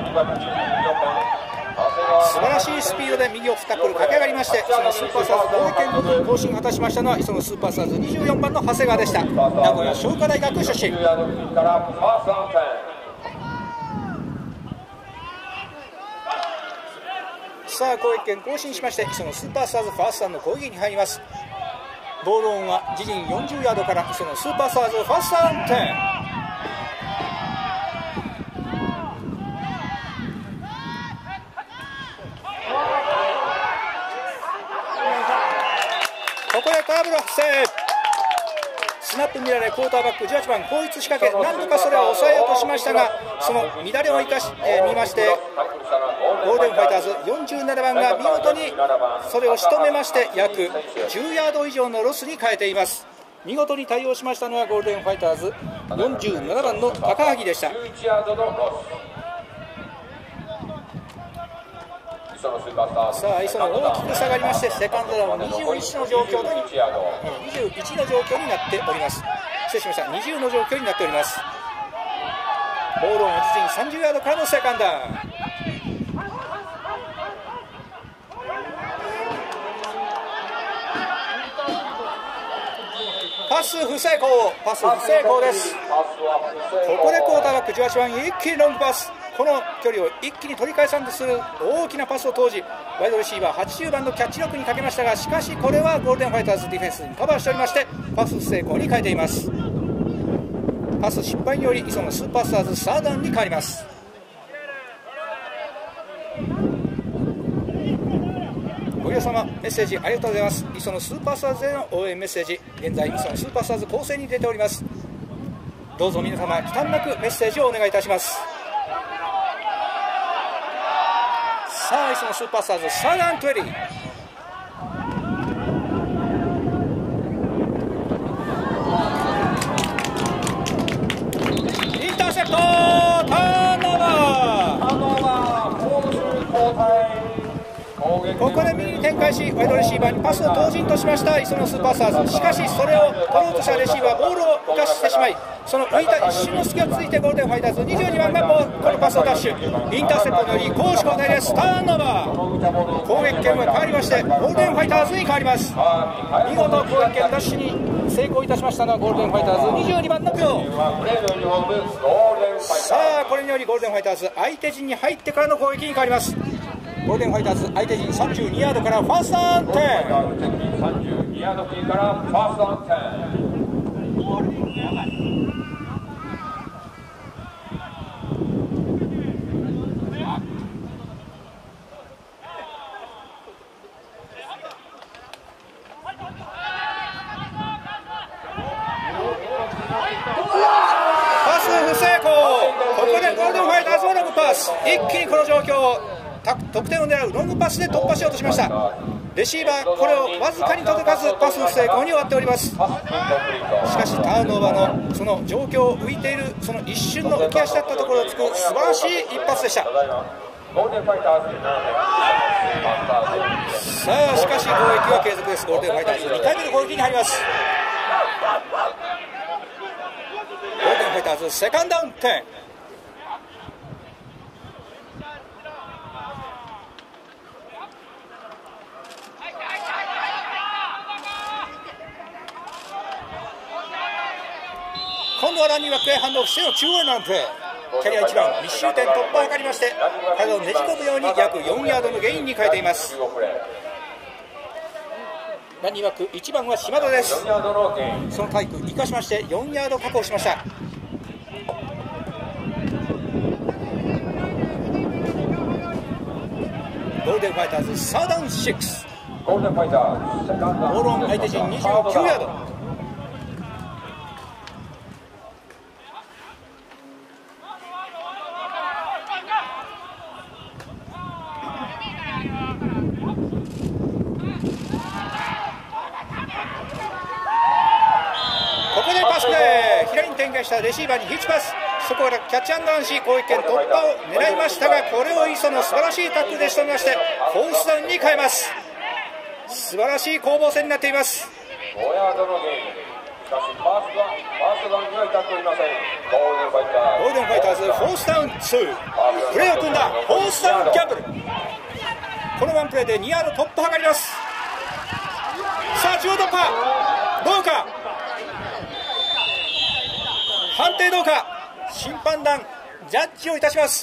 素晴らしいスピードで右を2タックル駆け上がりまして、そのスーパースターズ攻撃権更新を果たしましたのは磯のスーパースターズ24番の長谷川でした。名古屋商科大学出身。さあ攻撃権更新しまして、磯のスーパースターズファーストダウンの攻撃に入ります。ボールオンは自陣40ヤードから磯のスーパースターズファーストダウン10。ここでトラブル発生。スナップ乱れ、クォーターバック18番後逸仕掛け、何とかそれを抑えようとしましたが、その乱れを生かし、見ましてゴールデンファイターズ47番が見事にそれを仕留めまして、約10ヤード以上のロスに変えています。見事に対応しましたのはゴールデンファイターズ47番の高萩でした。さあ磯野大きく下がりまして、セカンドダウン21の状況に21の状況になっております。失礼しました、20の状況になっております。ボールを自陣30ヤードからのセカンドダウン。 パス不成功です。ここでクォーターバック18番一気にロングパス、この距離を一気に取り返さんとする大きなパスを投じ、ワイドレシーバー80番のキャッチ力にかけましたが、しかしこれはゴールデンファイターズディフェンスにカバーしておりまして、パス不成功に変えています。パス失敗により磯野スーパースターズサードダウンに変わります。ご利用様メッセージありがとうございます。磯野スーパースターズへの応援メッセージ、現在磯野スーパースターズ構成に出ております。どうぞ皆様忌憚なくメッセージをお願いいたします。さあ磯野スーパースターズサードダウン20。インターセプト、ターンオーバー。ここで右に展開し、ワイドレシーバーにパスを投じんとしました磯野スーパースターズ。しかしそれを取ろうとしたレシーバーボールを浮かしてしまい、その浮いた一瞬の隙をついてゴールデンファイターズ22番がこのパスをダッシュ、インターセプトにより攻守交代です。ターンオーバー。攻撃権は変わりましてゴールデンファイターズに変わります。見事攻撃権ダッシュに成功いたしましたのはゴールデンファイターズ22番のプロ。さあこれによりゴールデンファイターズ相手陣に入ってからの攻撃に変わります。ゴールデンファイターズ相手陣32ヤードからファーストダウン10。 32ヤード付近からファーストダウン10。 パス不成功。ここでゴールデンファイターズのロングパス、一気にこの状況を得点を狙うロングパスで突破しようとしました。レシーバーこれをわずかに届かずパス不成功に終わっております。しかしターンオーバーのその状況を浮いているその一瞬の浮き足だったところをつく素晴らしい一発でした。さあしかし攻撃は継続です。ゴールデンファイターズ2回目の攻撃に入ります。ゴールデンファイターズセカンドダウン10。今度はランニングバックへハンドオフしての中央へのランプレー、キャリア1番密集点突破を図りまして体をねじ込むように約4ヤードのゲインに変えています。ランニングバック1番は島田です。その体育生かしまして4ヤード確保しました。ゴールデンファイターズサードダウン6。 ゴールデンファイターズセカンドボールオン相手陣29ヤード。ここでパスプレー、左に展開したレシーバーにヒッチパス、そこからキャッチアンドランし攻撃権突破を狙いましたが、これを磯の素晴らしいタックルで仕留めましてフォースダウンに変えます。素晴らしい攻防戦になっています。 5ヤードのゲイン、しかしファーストダウンには至っておりません。ゴールデンファイターズフォースダウン2、プレーを組んだフォースダウンギャンブル。このワンプレーで2ヤード突破を図ります。さあ中央突破どうか、判定どうか、審判団ジャッジをいたします。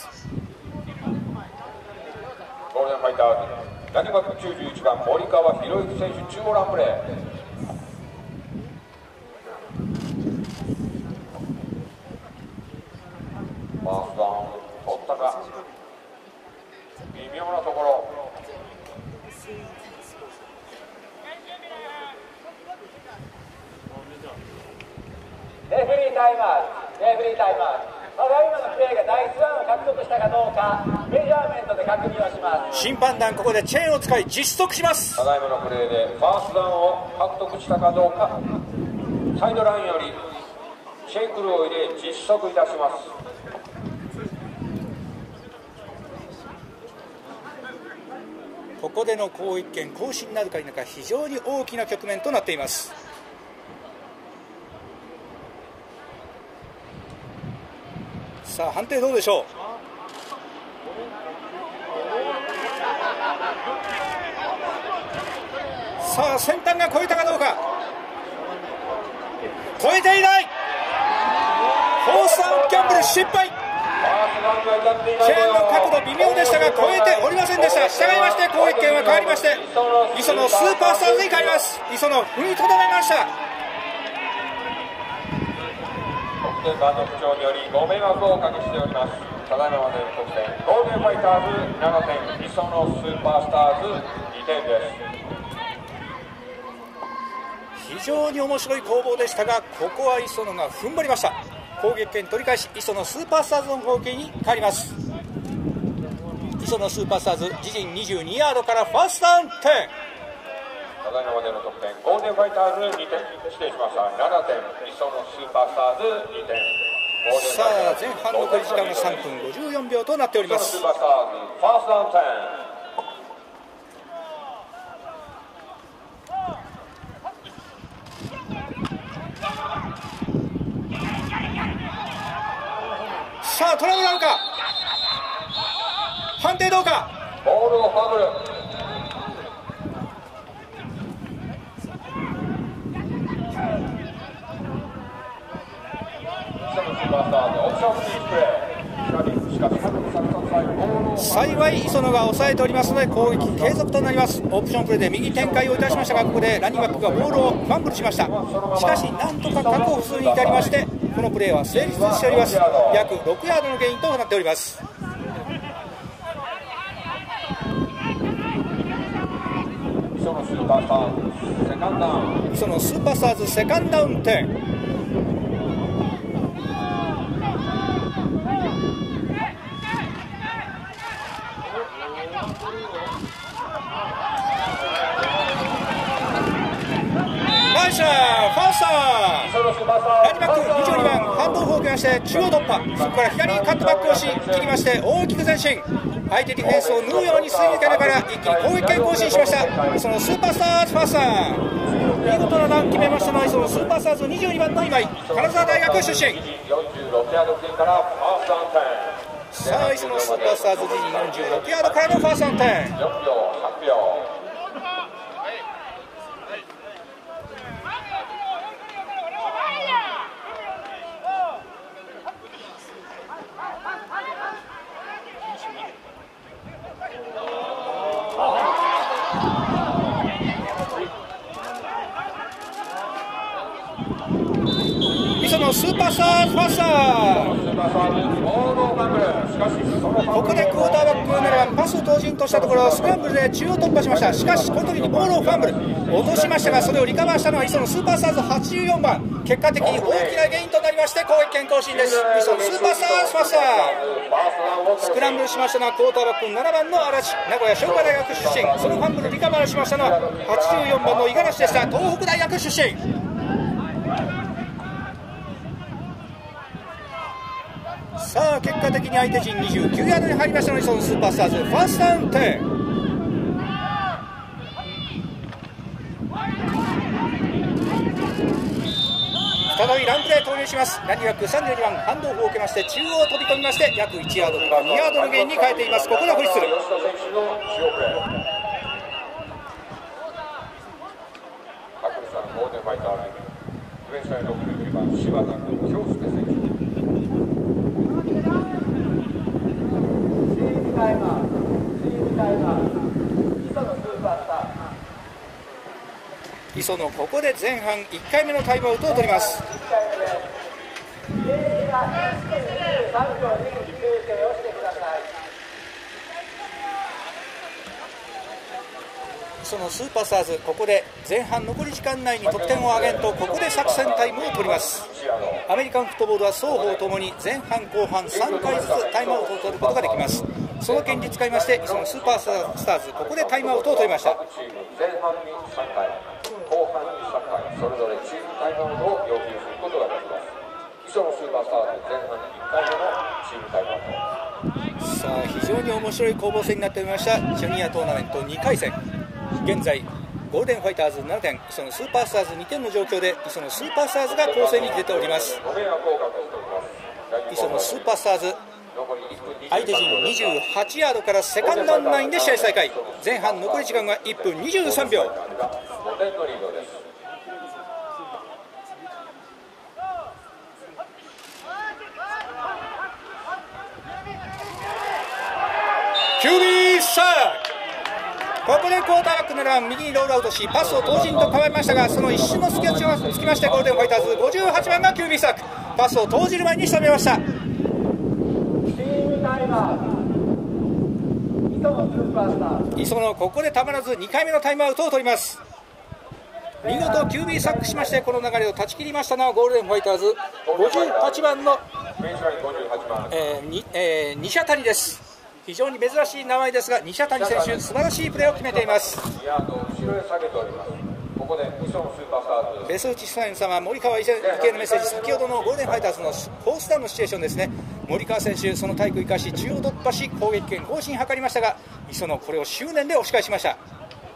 ゴールデンファイターズランニングバック91番森川博之選手、中央ランプレー。ファーストダウン取ったか、微妙なところ。 レフェリータイマー、レフェリータイマー。ただいまのプレーが第1ラウンド獲得したかどうか、メジャーメントで確認をします。 審判団ここでチェーンを使い実測します。 ただいまのプレーでファーストダウンを獲得したかどうか、サイドラインよりシェイクルを入れ実測いたします。 ここでの攻撃権更新になるか否か、非常に大きな局面となっています。さあ判定どうでしょう。さあ先端が越えたかどうか。 超えていない。フォースダウンギャンブル失敗。チェーンの角度微妙でしたが超えておりませんでした。したがいまして攻撃権は変わりまして磯野スーパースターズに変わります。磯野踏みとどめました。 得点番の不調によりご迷惑をおかけしております。ただいままでの得点ゴールデンファイターズ7点、磯野スーパースターズ2点です。 非常に面白い攻防でしたがここは磯野が踏ん張りました。攻撃権取り返し磯野スーパースターズの攻撃に変わります。磯野スーパースターズ自陣22ヤードからファーストダウン10。 ただいままでの得点ゴールデンファイターズ2点、失礼しました、7点、磯野スーパースターズ2点。 さあ前半残り時間が3分54秒となっております。 磯野スーパースターズファーストダウン10。 さあトラブルなのか、判定どうか。 ボールをファブル。 幸い磯野が抑えておりますので攻撃継続となります。オプションプレーで右展開をいたしましたがここでランニングバックがボールをファンブルしました。しかしなんとか確保するに至りましてこのプレーは成立しております。約6ヤードのゲインとなっております。 磯野スーパースターズセカンドダウン。 磯野スーパースターズセカンドダウン10。ナイスファースターランニングバック22番ハンドオフを受けまして中央突破、そこから左にカットバックをし切りまして大きく前進、相手ディフェンスを縫うようにすり抜けながら一気に攻撃権更新しました。そのスーパースターズファースター見事なラン決めましたのはそのスーパースターズ22番の今井、金沢大学出身。 46ヤード付近からファーストダウン10。 さあ磯野スーパースターズ自陣46ヤードからのファーストダウン10。 4秒8秒。 磯野スーパースターズファースター。ここでクォーターバック7番パスを投進としたところスクランブルで中央突破しました。しかしこの時にボールをファンブル落としましたがそれをリカバーしたのは磯野スーパースターズ84番。結果的に大きなゲインとなりまして攻撃権更新です。磯野スーパースターズファースター。スクランブルしましたのはクォーターバック7番の嵐、名古屋商科大学出身。そのファンブルリカバーしましたのは84番の五十嵐でした、東北大学出身。さあ結果的に相手陣29ヤードに入りましたのでそのスーパースターズファーストダウン10。再びランプレー投入します。ランニングバック32番ハンドオフを受けまして中央飛び込みまして約1ヤードから2ヤードのゲインに変えています。ここでホイッスル。磯野ここで前半1回目のタイムアウトを取ります。磯野スーパースターズここで前半残り時間内に得点を挙げんとここで作戦タイムを取ります。アメリカンフットボールは双方ともに前半後半3回ずつタイムアウトを取ることができます。その権利使いまして磯野スーパースターズここでタイムアウトを取りました。 前半に3回後半に3回それぞれチームタイムアウトを要求することができます。磯野スーパースターズ前半1回目のチームタイムアウト。 さあ非常に面白い攻防戦になっておりましたジュニアトーナメント2回戦。現在ゴールデンファイターズ7点磯野スーパースターズ2点の状況で磯野スーパースターズが攻勢に出ております。磯野スーパースターズ相手陣28ヤードからセカンドダウンラインで試合再開。前半残り時間が1分23秒。 QB サーここでクォーターバック7番右にロールアウトしパスを投じんと構えましたが、その一瞬の隙がつきましてゴールデンファイターズ58番が QB サーク、パスを投じる前に仕留めました。磯野ここでたまらず2回目のタイムアウトを取ります。見事 QB サックしまして、この流れを断ち切りましたのはゴールデンファイターズ58番の西谷です。非常に珍しい名前ですが、西谷選手素晴らしいプレーを決めています。ベスウチサイン様、森川以前系のメッセージ、先ほどのゴールデンファイターズのフォースダウンのシチュエーションですね。森川選手、その体育を生かし中央突破し攻撃権更新を図りましたが、磯野これを執念で押し返しました。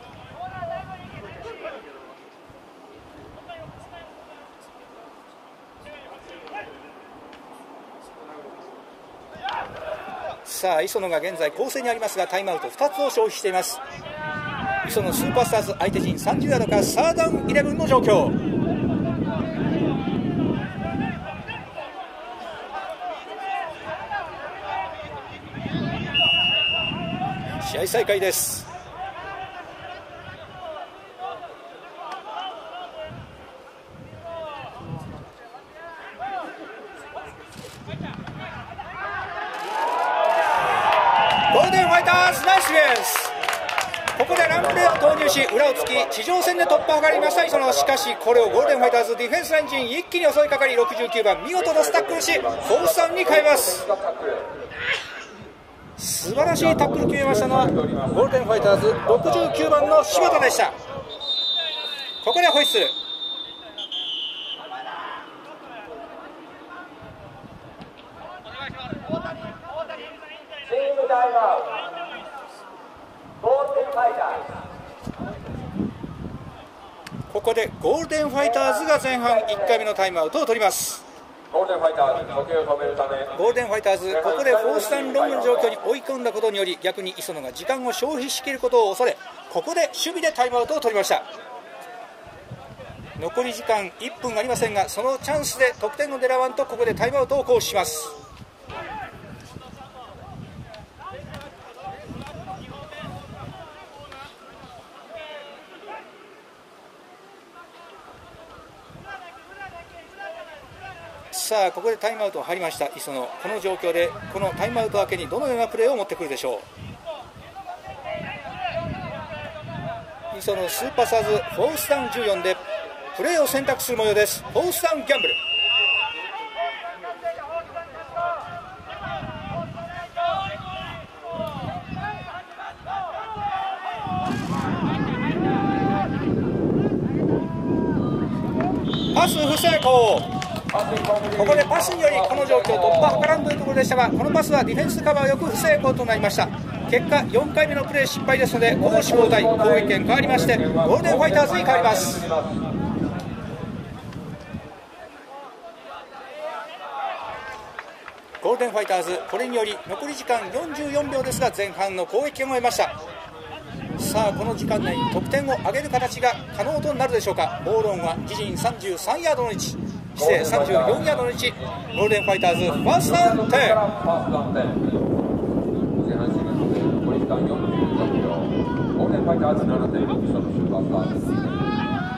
さあ磯野が現在攻勢にありますが、タイムアウト2つを消費しています。磯野スーパースターズ相手陣30ヤードからサードダウン11の状況。試合再開です。ゴールデンファイターズナイスディフェンス。ここでランプレーを投入し裏をつき地上戦で突破を図りました磯野。しかしこれをゴールデンファイターズディフェンスライン陣一気に襲いかかり、69番見事なスタックルしフォースダウンに変えます。素晴らしいタックルを決めましたのはゴールデンファイターズ69番の柴田でした。ここでホイッスル。ここでゴールデンファイターズが前半1回目のタイムアウトを取ります。 ゴールデンファイターズ時計を止めるため、 ゴールデンファイターズここでフォースダウンロングの状況に追い込んだことにより、逆に磯野が時間を消費しきることを恐れ、ここで守備でタイムアウトを取りました。残り時間1分ありませんが、そのチャンスで得点を狙わんとここでタイムアウトを行使します。さあここでタイムアウトを入りました磯野。この状況でこのタイムアウト明けにどのようなプレーを持ってくるでしょう。磯野スーパースターズフォースダウン14でプレーを選択する模様です。フォースダウンギャンブル。パス不成功。ここでパスによりこの状況突破を図らんというところでしたが、このパスはディフェンスカバーよく不成功となりました。結果4回目のプレー失敗ですので攻守交代、攻撃権変わりましてゴールデンファイターズに変わります。ゴールデンファイターズこれにより残り時間44秒ですが前半の攻撃権を得ました。さあこの時間内に得点を上げる形が可能となるでしょうか。ボールオンは自陣33ヤードの位置、失礼34ヤードの位置。ゴールデンファイターズファーストダウン10。 前半終了まで残り時間44秒。ゴールデンファイターズ7点、磯野スーパースターズ2点。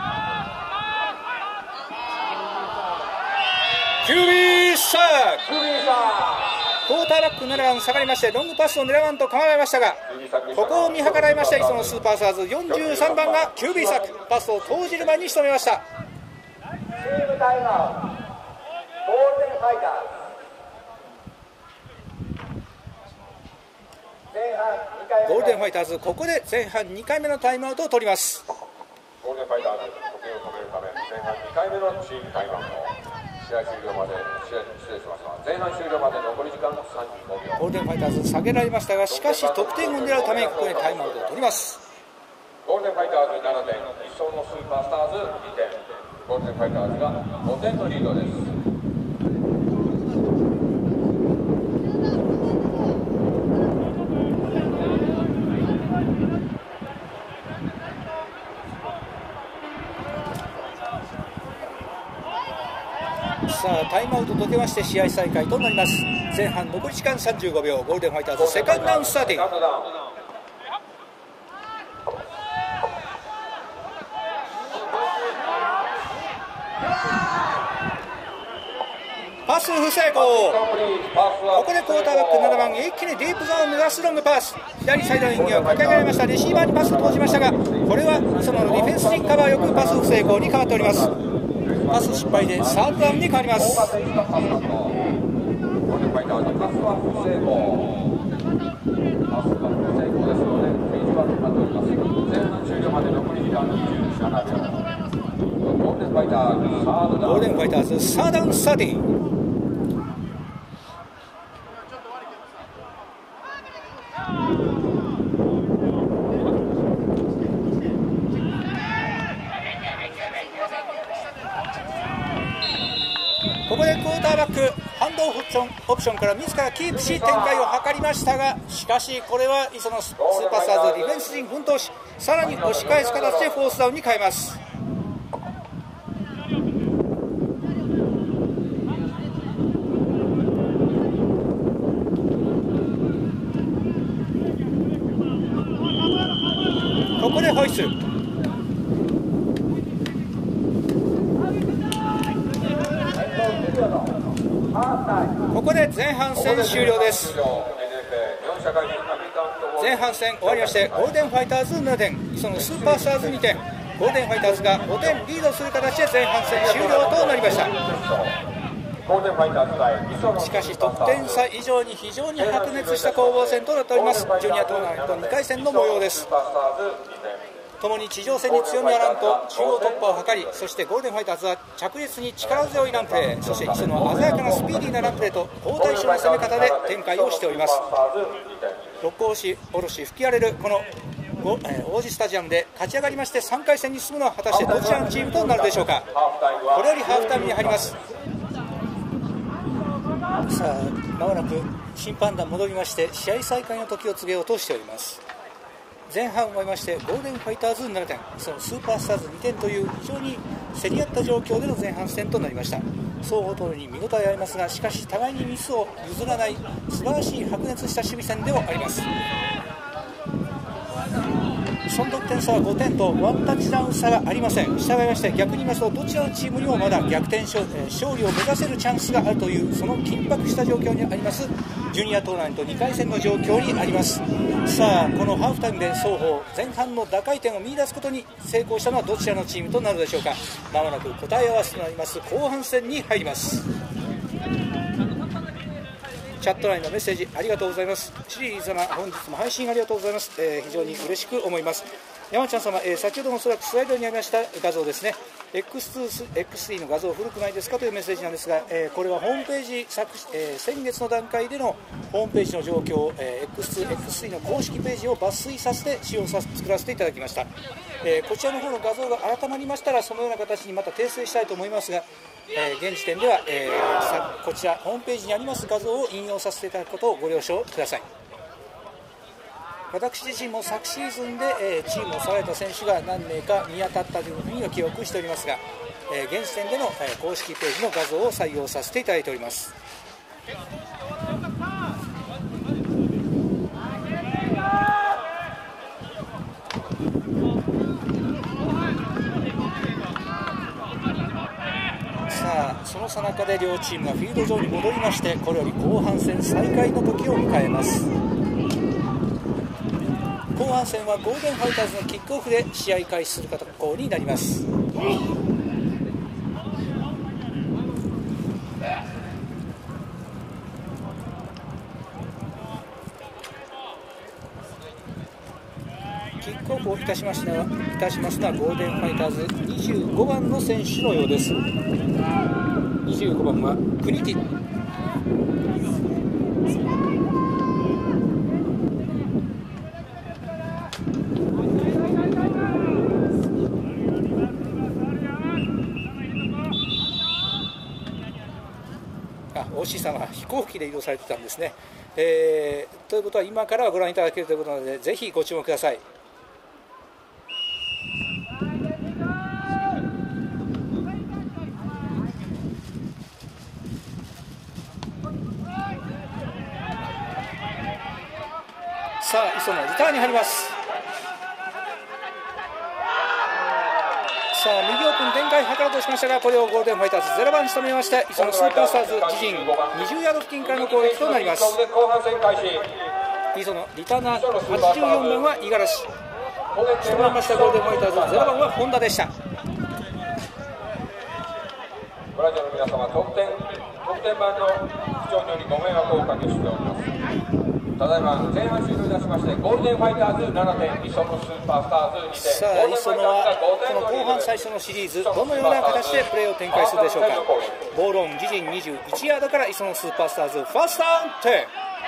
QB サーク。クォーターバック7番下がりましてロングパスを狙わんと構えましたが、ここを見計らいました磯野スーパースターズ43番が QB サーク、パスを投じる前に仕留めました。 チームタイムアウト、ゴールデンファイターズ。 ゴールデンファイターズここで前半2回目のタイムアウトを取ります。 ゴールデンファイターズ得点を止めるため前半2回目のチームタイムアウト。試合終了まで失礼しました。前半終了まで残り時間35秒。 ゴールデンファイターズ下げられましたが、しかし得点を狙うためにここでタイムアウトを取ります。 ゴールデンファイターズ7点、一走のスーパースターズ2点。ゴールデンファイターズが5点のリードです。 さあタイムアウト解けまして試合再開となります。前半残り時間35秒、ゴールデンファイターズセカンドダウンスターティング。パス不成功。ここでクォーターバック7番一気にディープゾーンを目指すロングパス、左サイドラインには駆け上がりました。レシーバーにパスを投じましたが、これは磯野のディフェンス陣カバーよくパス不成功に変わっております。パス失敗でサードダウンに変わります。ゴールデンファイターズサードダウンスターティング。ここでクォーターバックハンドオフオプションから自らキープし展開を図りましたが、しかしこれは磯野スーパースターズディフェンス陣奮闘し、さらに押し返す形でフォースダウンに変えます。ここでホイッスル。ここで前半戦終了です。前半戦終わりまして、ゴールデンファイターズ7点、そのスーパースターズ2点、ゴールデンファイターズが5点リードする形で前半戦終了となりました。しかし得点差以上に非常に白熱した攻防戦となっております。ジュニアトーナメント2回戦の模様です。ともに地上戦に強みあらんと中央突破を図り、そしてゴールデンファイターズは着実に力強いランプレー、そして磯野鮮やかなスピーディーなランプレーと好対照の攻め方で展開をしております。六甲おろし吹き荒れるこの王子スタジアムで勝ち上がりまして3回戦に進むのは果たしてどちらのチームとなるでしょうか。これよりハーフタイムに入ります。さあまもなく審判団戻りまして試合再開の時を告げようとしております。前半を終えましてゴールデンファイターズ7点、そのスーパースターズ2点という非常に競り合った状況での前半戦となりました。双方ともに見応えありますが、しかし互いにミスを譲らない素晴らしい白熱した守備戦ではあります。総得点差は5点とワンタッチダウン差がありません。したがいまして逆に言いますとどちらのチームにもまだ逆転勝利を目指せるチャンスがあるというその緊迫した状況にありますジュニアトーナメント2回戦の状況にあります。さあこのハーフタイムで双方前半の打開点を見出すことに成功したのはどちらのチームとなるでしょうか。まもなく答え合わせとなります後半戦に入ります。チャットラインのメッセージありがとうございます。シリーズ様本日も配信ありがとうございます。非常に嬉しく思います。山ちゃん様、先ほどもおそらくスライドにありました画像ですね。 X2、X3 の画像古くないですかというメッセージなんですが、これはホームページ先月の段階でのホームページの状況、X2、X3 の公式ページを抜粋させて作らせていただきました。こちらの方の画像が改まりましたらそのような形にまた訂正したいと思いますが、現時点では、こちらホームページにあります画像を引用させていただくことをご了承ください。私自身も昨シーズンで、チームを去られた選手が何名か見当たったというふうには記憶しておりますが、現時点での、公式ページの画像を採用させていただいております。さあその最中で両チームがフィールド上に戻りまして、これより後半戦再開の時を迎えます。後半戦はゴールデンファイターズのキックオフで試合開始する格好になります。キックオフをいたしますのはゴールデンファイターズ25番の選手のようです。25番はクニティ。大石さんは飛行機で移動されてたんですね。ということは今からご覧いただけるということなのでぜひご注目ください。 さあ磯野リターンに入ります。さあ右オープン展開図ろうとしましたが、これをゴールデンファイターズ0番に仕留めまして、磯野スーパースターズ自陣20ヤード付近からの攻撃となります。磯野リターナー84番は五十嵐、仕留めましたゴールデンファイターズ0番は本田でした。 ご来場の皆様、得点板の不調によりご迷惑をおかけしております。ただいま前半終了いたしまして、ゴールデンファイターズ7点、磯野スーパースターズ2点。 さあ磯野はこの後半最初のシリーズ、どのような形でプレーを展開するでしょうか。ボールオン自陣21ヤードから磯野スーパースターズファーストダウン10。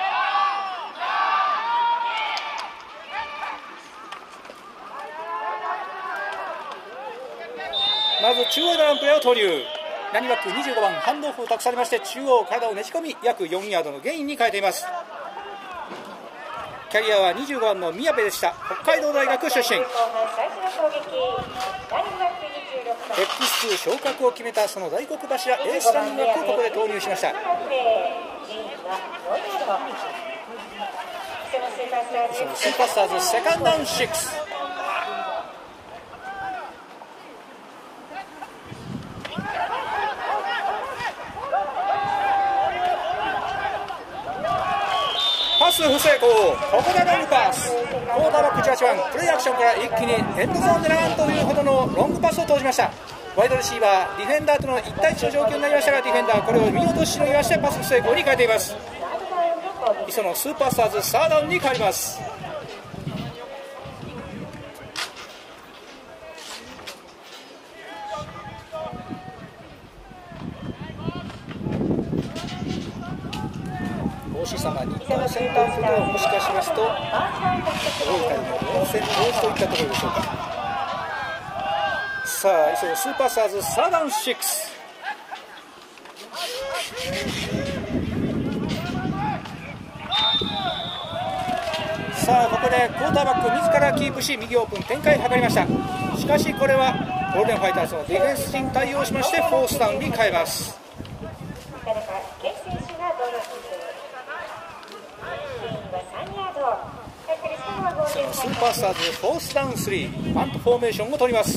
まず中央のランプレーを投入。ランニングバック25番ハンドオフを託されまして、中央体をねじ込み約4ヤードのゲインに変えています。キャリアは25番の宮部でした。北海道大学出身。X2 昇格を決めたその大黒柱エースランニングバックをここで投入しました。そのスーパースターズセカンドダウン6。パス不成功。ここでロングパス。クォーターバック18番プレーアクションから一気にエンドゾーンで狙うというほどのロングパスを投じました。ワイドレシーバーディフェンダーとの1対1の状況になりましたが、ディフェンダーこれを見事しのぎましてパス不成功に変えています。磯野スーパースターズサードダウンに変わります。帽子様日本のセンターフードをもしかしますと大分の温泉同時といったところでしょうか。さあ磯野スーパースターズサードダウン6。さあここでクォーターバック自らキープし右オープン展開を図りました。しかしこれはゴールデンファイターズのディフェンス陣に対応しましてフォースダウンに変えます。スーパースターズフォースダウン3パントフォーメーションを取ります。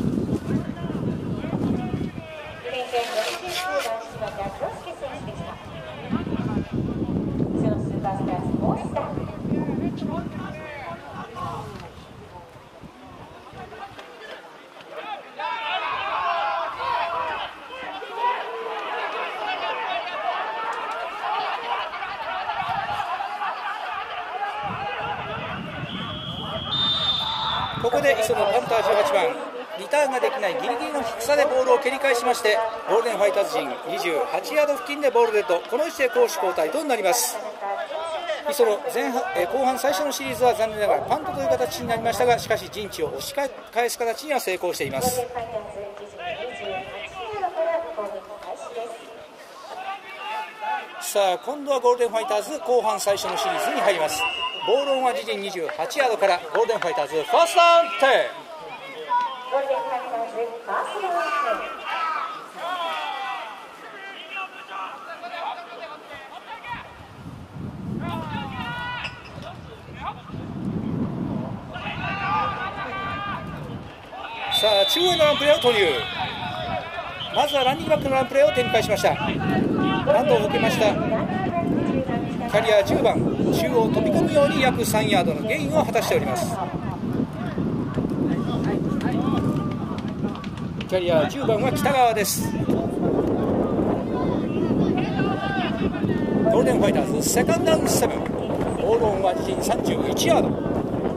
ここで磯野パンター18番リターンができないギリギリの低さでボールを蹴り返しまして、ゴールデンファイターズ陣28ヤード付近でボールデッド。この位置で攻守交代となります。磯野後半最初のシリーズは残念ながらパントという形になりましたが、しかし陣地を押し返す形には成功しています。さあ今度はゴールデンファイターズ後半最初のシリーズに入ります。ボールオンは自陣28ヤードからゴールデンファイターズファーストダウン10。さあ中央のランプレーを投入。まずはランニングバックのランプレーを展開しました。ランドを受けましたキャリア10番中央飛び込むように約3ヤードのゲインを果たしております。キャリア10番は北川です。ゴールデンファイターズセカンドダウン7。ボールオンは自陣31ヤード。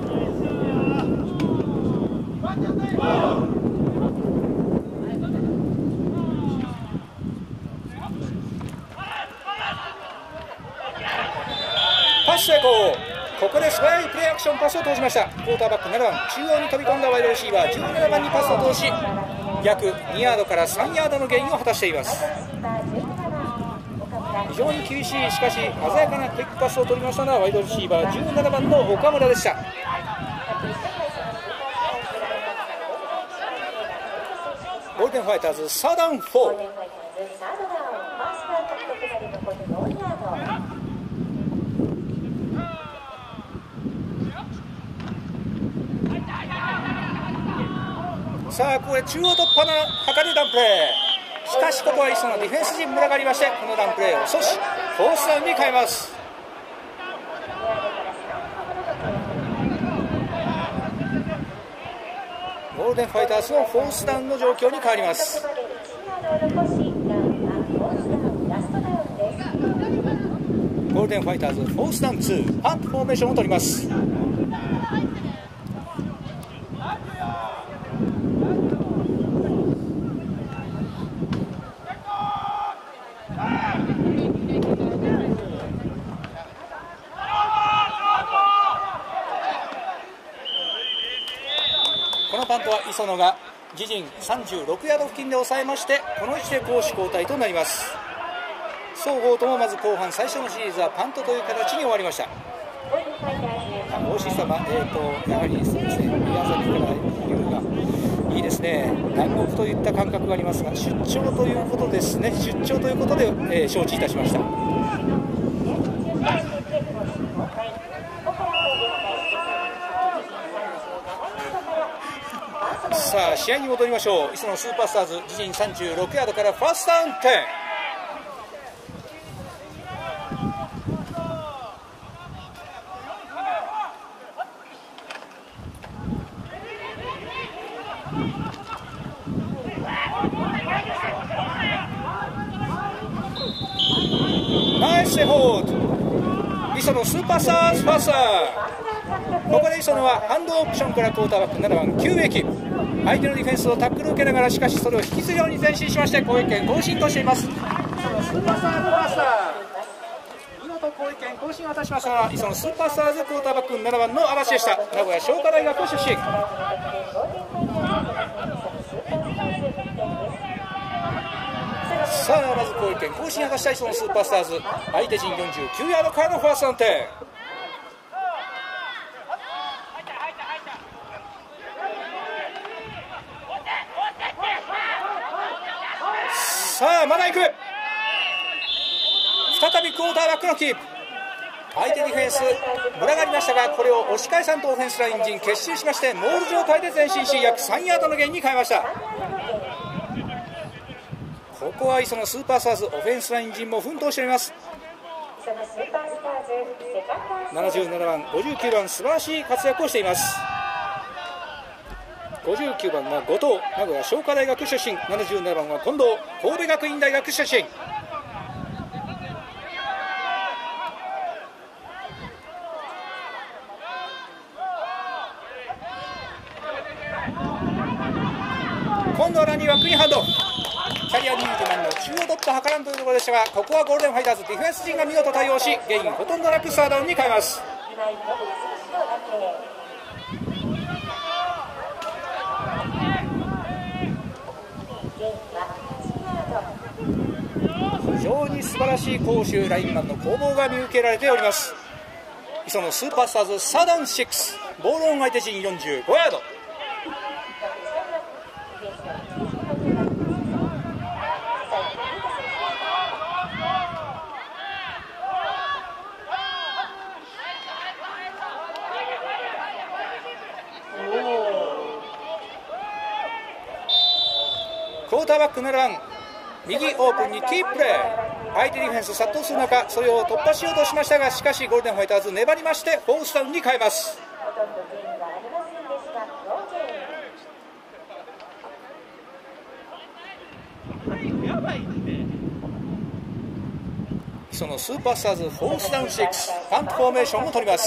パス成功。ここで素早いプレーアクションパスを投じました。クォーターバック7番中央に飛び込んだワイドレシーバー17番にパスを通し約2ヤードから3ヤードのゲインを果たしています。非常に厳しい、しかし鮮やかなクイックパスを取りましたのはワイドレシーバー17番の岡村でした。ゴールデンファイターズサードダウン4。 さあここで中央突破の図るダウンプレー。しかしここは磯のディフェンス陣群がありまして、このダウンプレーを阻止、フォースダウンに変えます。ゴールデンファイターズのフォースダウンの状況に変わります。ゴールデンファイターズフォースダウン2、パントフォーメーションを取ります。このパントは磯野が自陣36ヤード付近で抑えまして、この位置で攻守交代となります。双方ともまず後半最初のシリーズはパントという形に終わりました。大石様、やはりそうですね、宮崎からいうがいいですね。南国といった感覚がありますが、出張ということですね。出張ということで、承知いたしました。さあ試合に戻りましょう。磯野スーパースターズ自陣36ヤードからファーストダウン10。ナイスエフォート、磯野スーパースターズファースター。ここで磯野はハンドオプションからクォーターバック7番9駅、相手のディフェンスをタックルを受けながら、しかしそれを引きずるように前進しまして攻撃権更新としています。磯野スーパースターズファースター、見事攻撃権更新を果たしましたが、磯野スーパースターズクォーターバック7番の嵐でした。名古屋商科大学出身。さあまず攻撃権更新を果たした磯野スーパースターズ、相手陣49ヤードからのファーストダウン10。さあまだ行く、再びクォーターバックのキープ、相手ディフェンス群がりましたが、これを押し返さんとオフェンスライン陣結集しまして、モール状態で前進し約3ヤードのゲインに変えました。ここは磯野スーパースターズオフェンスライン陣も奮闘しております。77番59番素晴らしい活躍をしています。59番は後藤、名古屋商科大学出身。77番は近藤、神戸学院大学出身。今度はランニーバックにハンド、キャリア20番の中央突破図らんというところでしたが、ここはゴールデンファイターズディフェンス陣が見事対応し、ゲインほとんどなくサーダウンに変えます。非常に素晴らしい攻守ラインマンの攻防が見受けられております。磯野スーパースターズサーダウン6、ボールオン相手陣45ヤード。クォーターバック7番右オープンにキーププレー、相手ディフェンス殺到する中、それを突破しようとしましたが、しかしゴールデンファイターズ粘りましてフォースダウンに変えます。そのスーパースターズフォースダウン6、パントフォーメーションを取ります。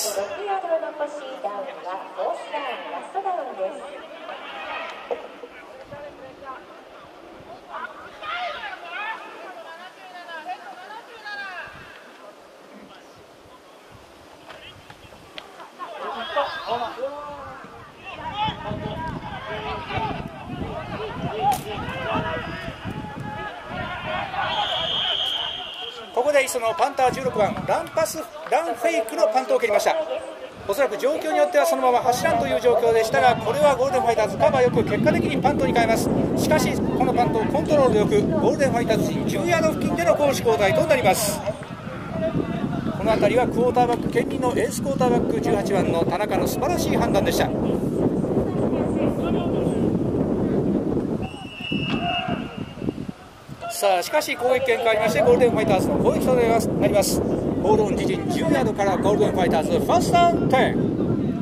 ここで磯野パンター16番ランフェイクのパントを蹴りました。おそらく状況によってはそのまま走らんという状況でしたが、これはゴールデンファイターズカバーよく結果的にパントに変えます。しかしこのパントをコントロールよく、ゴールデンファイターズ陣10ヤード付近での攻守交代となります。この辺りはクォーターバック兼任のエースクォーターバック18番の田中の素晴らしい判断でした。 さあしかし攻撃権変わりましてゴールデンファイターズの攻撃となります。ボールオン自陣10ヤードからゴールデンファイターズファーストダウン10。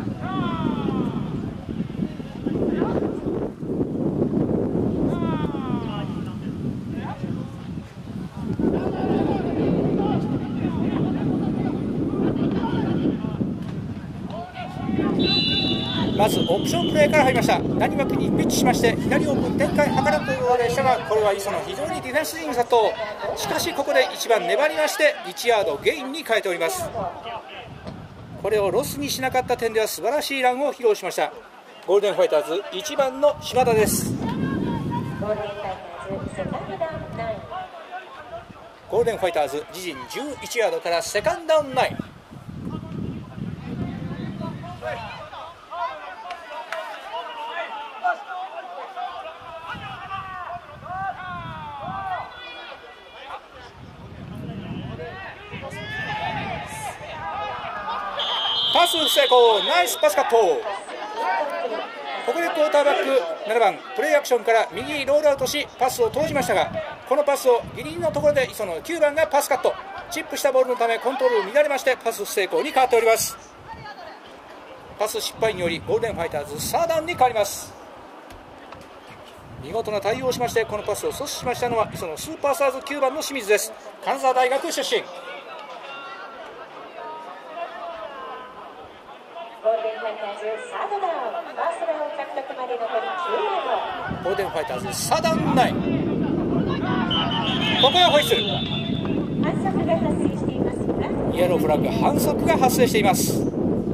まずオプションプレーから入りました。何枠にピッチしまして左オープン展開図らんということでしたが、これは磯野非常にディフェンス陣殺到。しかしここで1番粘りまして1ヤードゲインに変えております。これをロスにしなかった点では素晴らしいランを披露しました。ゴールデンファイターズ1番の島田です。ゴールデンファイターズ自陣11ヤードからセカンドダウン9。パス成功、ナイスパスカット。ここでクォーターバック7番プレーアクションから右ロールアウトしパスを投じましたが、このパスをギリギリのところで磯野9番がパスカット。チップしたボールのためコントロール乱れましてパス成功に変わっております。パス失敗によりゴールデンファイターズサーダウンに変わります。見事な対応をしましてこのパスを阻止しましたのは磯野スーパースターズ9番の清水です。金沢大学出身。 ゴールデンファイターズサードダウン、ファーストダウン獲得まで残り9ヤード。 ゴールデンファイターズサードダウン9。ここはホイッスル。 反則が発生しています。 イエローフラッグ反則が発生しています。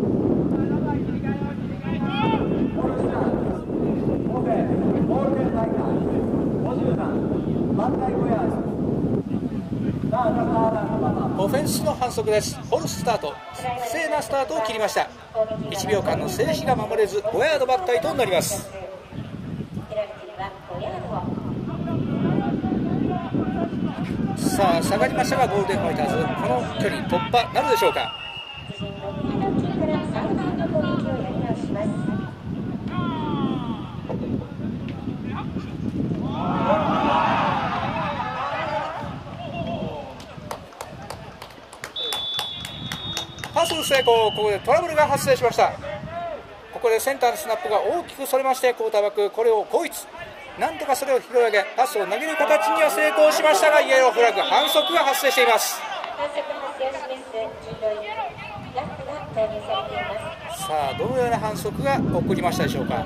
オフェンスの反則です。フォルススタート、不正なスタートを切りました。1秒間の静止が守れず5ヤード抜体となります。さあ下がりましたがゴールデンファイターズこの距離突破なるでしょうか。パス成功。ここでトラブルが発生しました。ここでセンターのスナップが大きくそれましてクォーターバックこれを後逸、なんとかそれを拾い上げパスを投げる形には成功しましたがイエローフラッグ反則が発生しています。さあどのような反則が起こりましたでしょうか。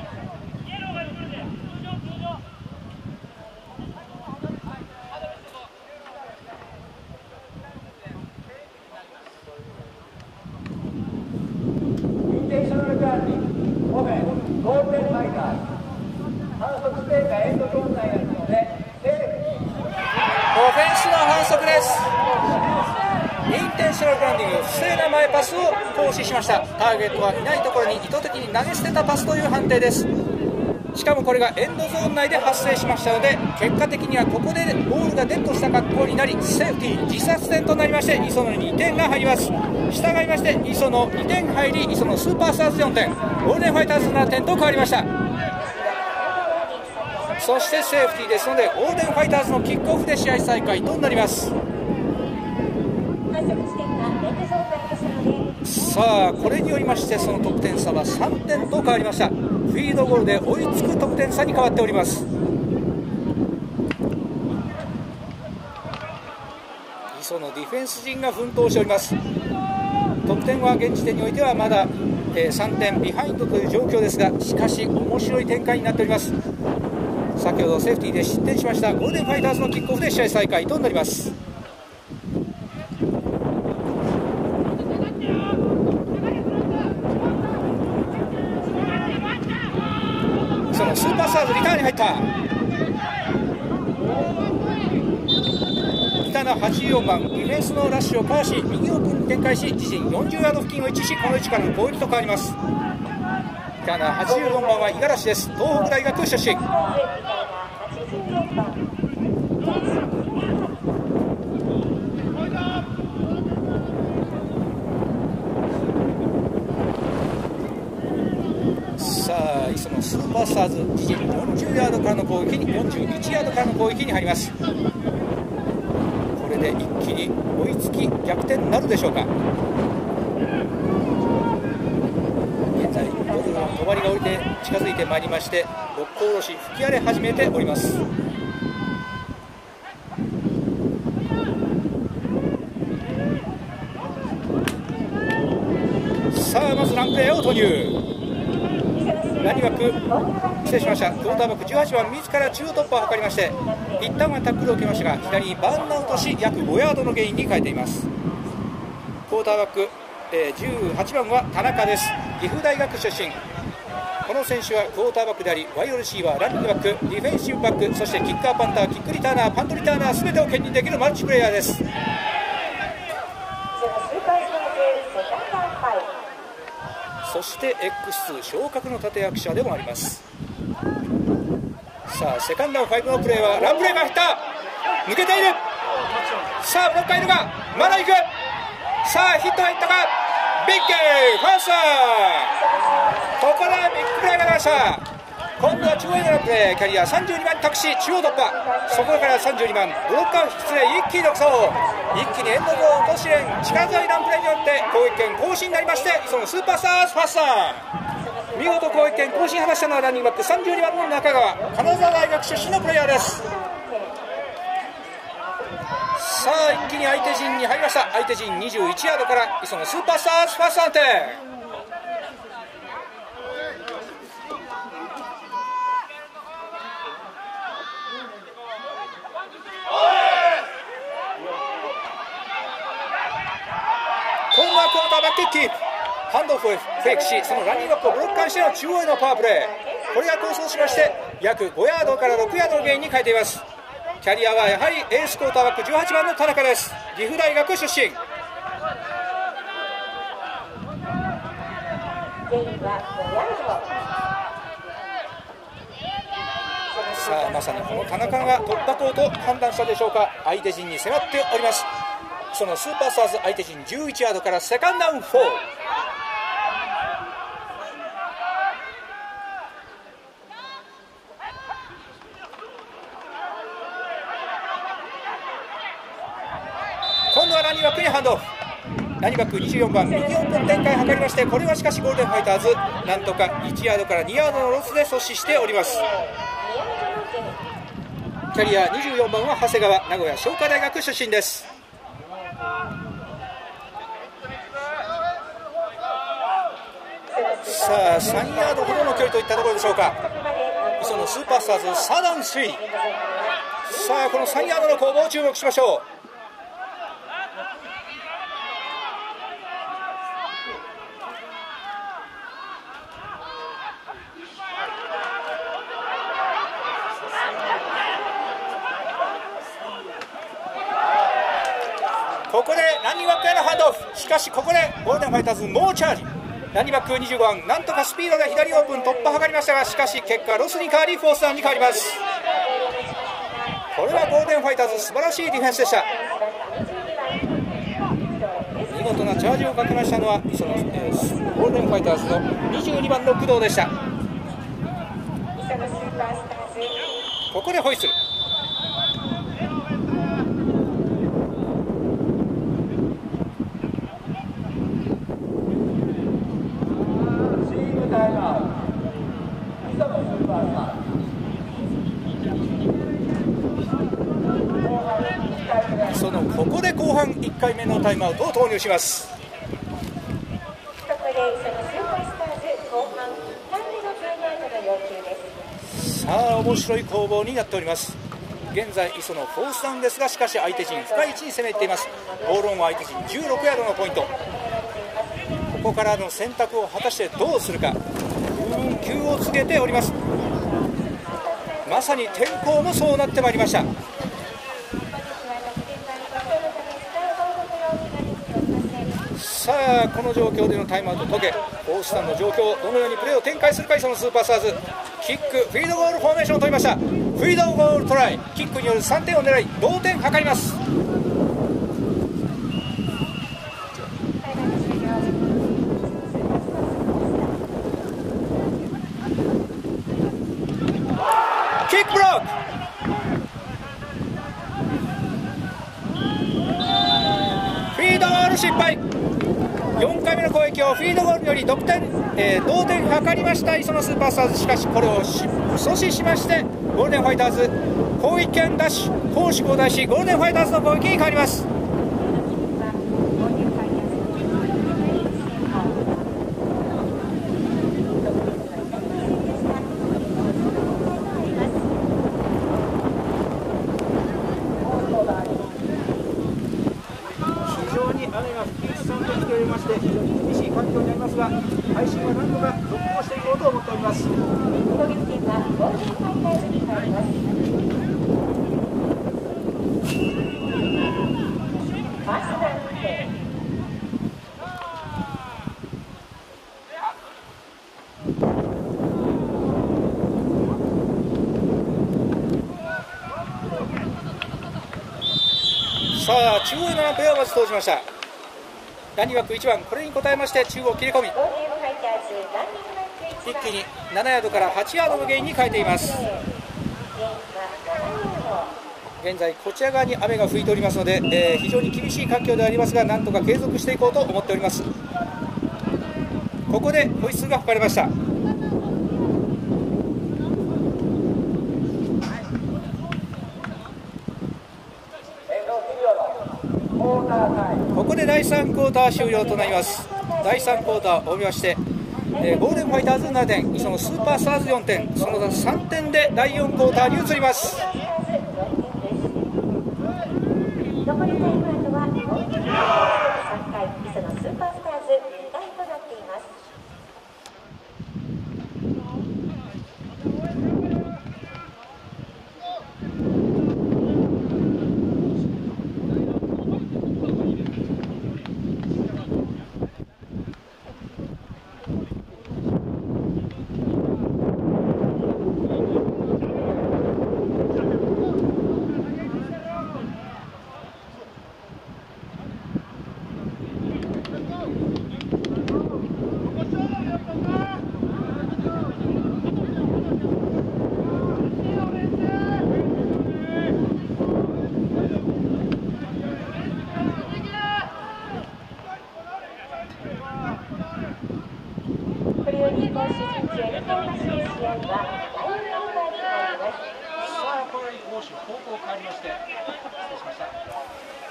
ゴールデンファイターズ反則ステーターエンドゾーン内なのでセーフ。 オフェンスの反則です。インテンショナルグラウンディング、不正な前パスを行使しました。ターゲットはいないところに意図的に投げ捨てたパスという判定です。しかもこれがエンドゾーン内で発生しましたので結果的にはここでボールがデッドした格好になりセーフティー自殺点となりまして磯野に2点が入ります。従いまして磯野2点入り磯野スーパースターズ4点ゴールデンファイターズ7点と変わりました。そしてセーフティーですのでゴールデンファイターズのキックオフで試合再開となります。さあこれによりましてその得点差は3点と変わりました。フィールドゴールで追いつく得点差に変わっております。磯のディフェンス陣が奮闘しております。得点は現時点においてはまだ3点ビハインドという状況ですが、しかし面白い展開になっております。先ほどセーフティーで失点しましたゴールデンファイターズのキックオフで試合再開となります。そのスーパースターズリターンに入った。北の84番ディフェンスのラッシュをかわし右奥に展開し自陣40ヤード付近を位置しこの位置からの攻撃と変わります。北の84番は五十嵐です。東北大学出身。さあ磯のスーパースターズ自陣40ヤードからの攻撃に41ヤードからの攻撃に入ります。これで一気に追いつき逆転なるでしょうか。現在夜の帳が降りて近づいてまいりまして、六甲おろし吹き荒れ始めております。さあまずランプレーを投入。ランニングバック、失礼しました、クォーターバック18番自ら中央突破を図りまして、一旦はタックルを受けましたが左にバーンアウトし約5ヤードのゲインに変えています。クォーターバック、18番は田中です。岐阜大学出身。この選手はクォーターバックでありワイドレシーバー、ランニングバック、ディフェンシブバック、そしてキッカー、パンター、キックリターナー、パントリターナー、全てを兼任できるマルチプレイヤーです。そして X2 昇格の立役者でもあります。さあセカンド5のプレーはランプレーが入った、抜けている。さあブロッカーいるがまだ行く。さあヒット入ったか、ビッグファースト、ここでビッグプレーが出ました。今度は中央へのプレー、キャリア32番に託し中央突破、そこから32番ブロッカー引き連れ一気に独走、一気にエンドゾーン都市連力強いランプレーによって攻撃権更新になりまして、そのスーパースターズファースター、見事攻撃権更新を果たしたのはランニングバック32番の中川、金沢大学出身のプレイヤーです。さあ一気に相手陣に入りました。相手陣21ヤードから磯のスーパースターズファースト安定。今度はクォーターバックキープ、ハンドオフをフェイクし、そのランニングバックをブロッカーしての中央へのパワープレー、これが構想しまして約5ヤードから6ヤードのゲインに変えています。キャリアはやはりエースクォーターバック18番の田中です。岐阜大学出身。さあまさにこの田中が突破口と判断したでしょうか。相手陣に迫っております。そのスーパースターズ相手陣11ヤードからセカンドダウン4。今度はランニングバックにハンドオフ。ランニングバック24番右オープン展開を図りまして、これはしかしゴールデンファイターズなんとか1ヤードから2ヤードのロスで阻止しております。キャリア24番は長谷川、名古屋商科大学出身です。さあ3ヤードほどの距離といったところでしょうか。磯のスーパースターズサーダウン3。さあこの3ヤードの攻防を注目しましょう。ここでランニングバックへのハンドオフ。しかしここでゴールデンファイターズ猛チャージ。ランニングバック25番なんとかスピードで左オープン突破を図りましたが、しかし結果ロスに変わりフォースダウンに変わります。これはゴールデンファイターズ素晴らしいディフェンスでした。見事なチャージをかけましたのはその、ゴールデンファイターズの22番の工藤でした。ここでホイッスル。そのここで後半1回目のタイムアウトを投入します。さあ面白い攻防になっております。現在磯のフォースダウンですが、しかし相手陣深い位置に攻めています。ボールオンは相手陣16ヤードのポイント。ここからの選択を果たしてどうするか。急を告げております。まさに天候もそうなってまいりました。さあこの状況でのタイムアウト解け、フォースダウンの状況どのようにプレーを展開するか。そのスーパースターズキックフィールドゴールフォーメーションを取りました。フィールドゴールトライ、キックによる3点を狙い同点図ります。 キックブロック。フィードゴール失敗。4回目の攻撃をフィードゴールにより同点図りました磯野スーパースターズ。しかしこれを阻止しましてゴールデンファイターズ攻撃権ダッシュ、攻守交代しゴールデンファイターズの攻撃に変わります。非常に雨が吹き潜んできておりまして、非常に厳しい環境になりますが、配信は何とか続行していこうと思っております。 攻撃権はゴールデンファイターズに変わります。ファーストダウンプレー。 さあ中央のランプがまず投じました。ランニングバック1番、これに応えまして中央切れ込み、 ゴールデンファイターズランニングバック1 一番。 気に7ヤードから8ヤードのゲインに変えています。現在こちら側に雨が吹いておりますので、非常に厳しい環境ではありますが、なんとか継続していこうと思っております。ここでホイッスルが吹かれました。ここで第3クォーター終了となります。第3クォーターを終えまして、ゴールデンファイターズ7点、磯野スーパースターズ4点、その差3点で第4クォーターに移ります。 残りタイムアウトはゴールデンファイターズ3回、磯野スーパースターズ2回となっています。これより今シーズン中2回目の試合は第4クォーターに入ります。 さあこれより攻守方向変わりまして、失礼しました。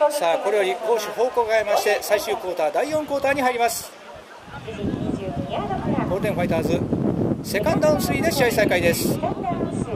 さあこれより攻守方向が変わりまして最終クォーター第4クォーターに入ります。 22ヤードからゴールデンファイターズセカンドダウン3で試合再開です。 セカンドダウン数。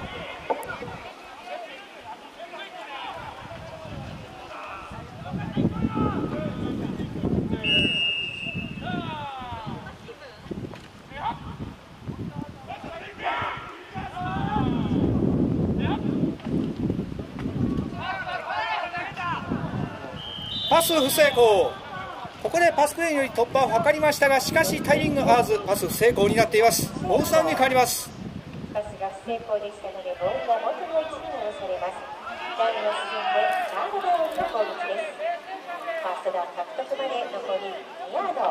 パス不成功。ここでパスプレーにより突破を図りましたが、しかしタイミング合わずパス不成功になっています。ボールサウンに変わります。 パスが不成功でしたのでボールは元の位置に戻されます。ラインを進んでサードダウンの攻撃です。ファーストダウン獲得まで残り2ヤード。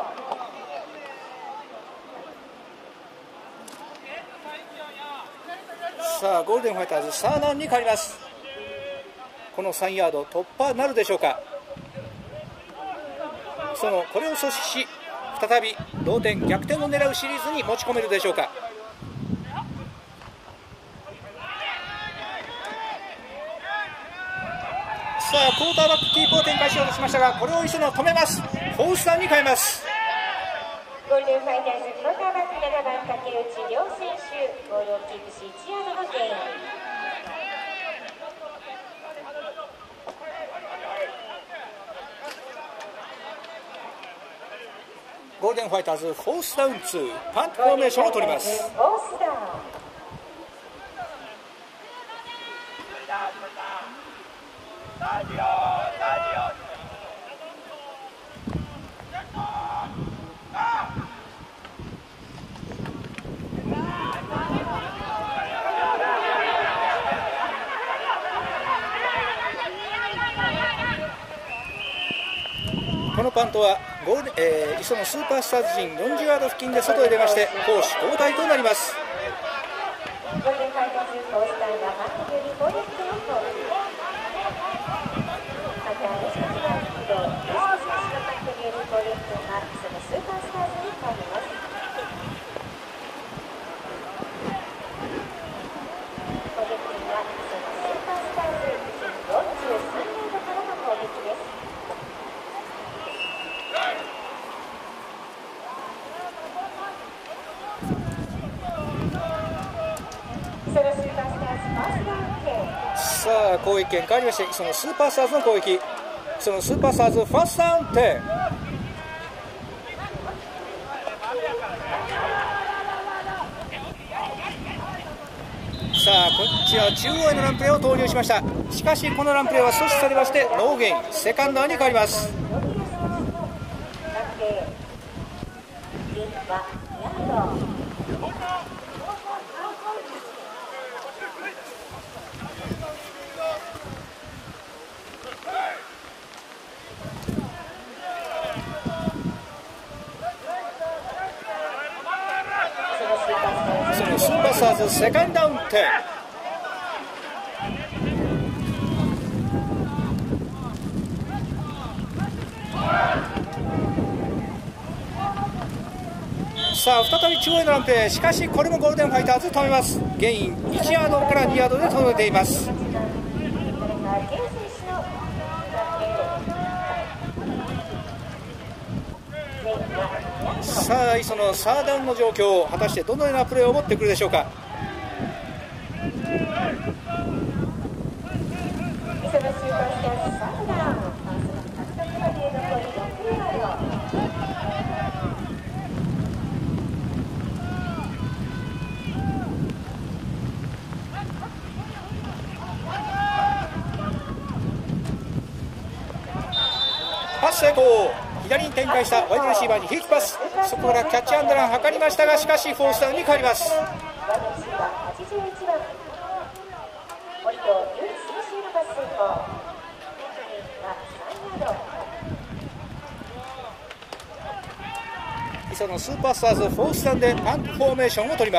さあゴールデンファイターズサードダウンに変わります。この3ヤード突破なるでしょうか。そのこれを阻止し再び同点逆転を狙うシリーズに持ち込めるでしょうか。さあクォーターバックキープを展開しようとしましたが、これを磯野止めます。フォースダウンに変えます。 ゴールデンファイターズクォーターバック7番竹内両選手ボールをキープし1ヤードのゲイン。 ゴールデンファイターズフォースダウン2パントフォーメーションを取ります。 フォースダウン。 このパントは磯野スーパースターズ陣40ヤード付近で外へ出まして攻守交代となります。 ゴールデンファイターズフォースダウンさあ攻撃権変わりまして、そのスーパースターズの攻撃、そのスーパースターズファーストダウン10。さあこっちは中央へのランプレーを投入しました。しかしこのランプレーは阻止されましてノーゲイン、セカンドアに変わります。そのスーパースターズセカンドダウン10。さあ再び中央へのランプレー、しかしこれもゴールデンファイターズ止めます。ゲイン1ヤードから2ヤードで止めています。さあ磯のサーダウンの状況、果たしてどのようなプレーを持ってくるでしょうか。パス成功、左に展開したワイドレシーバーにヒーキパス、そこからキャッチアンドラン図りましたが、しかしフォースダウンに変わります。磯のスーパースターズフォースダウンでパンクフォーメーションを取ります。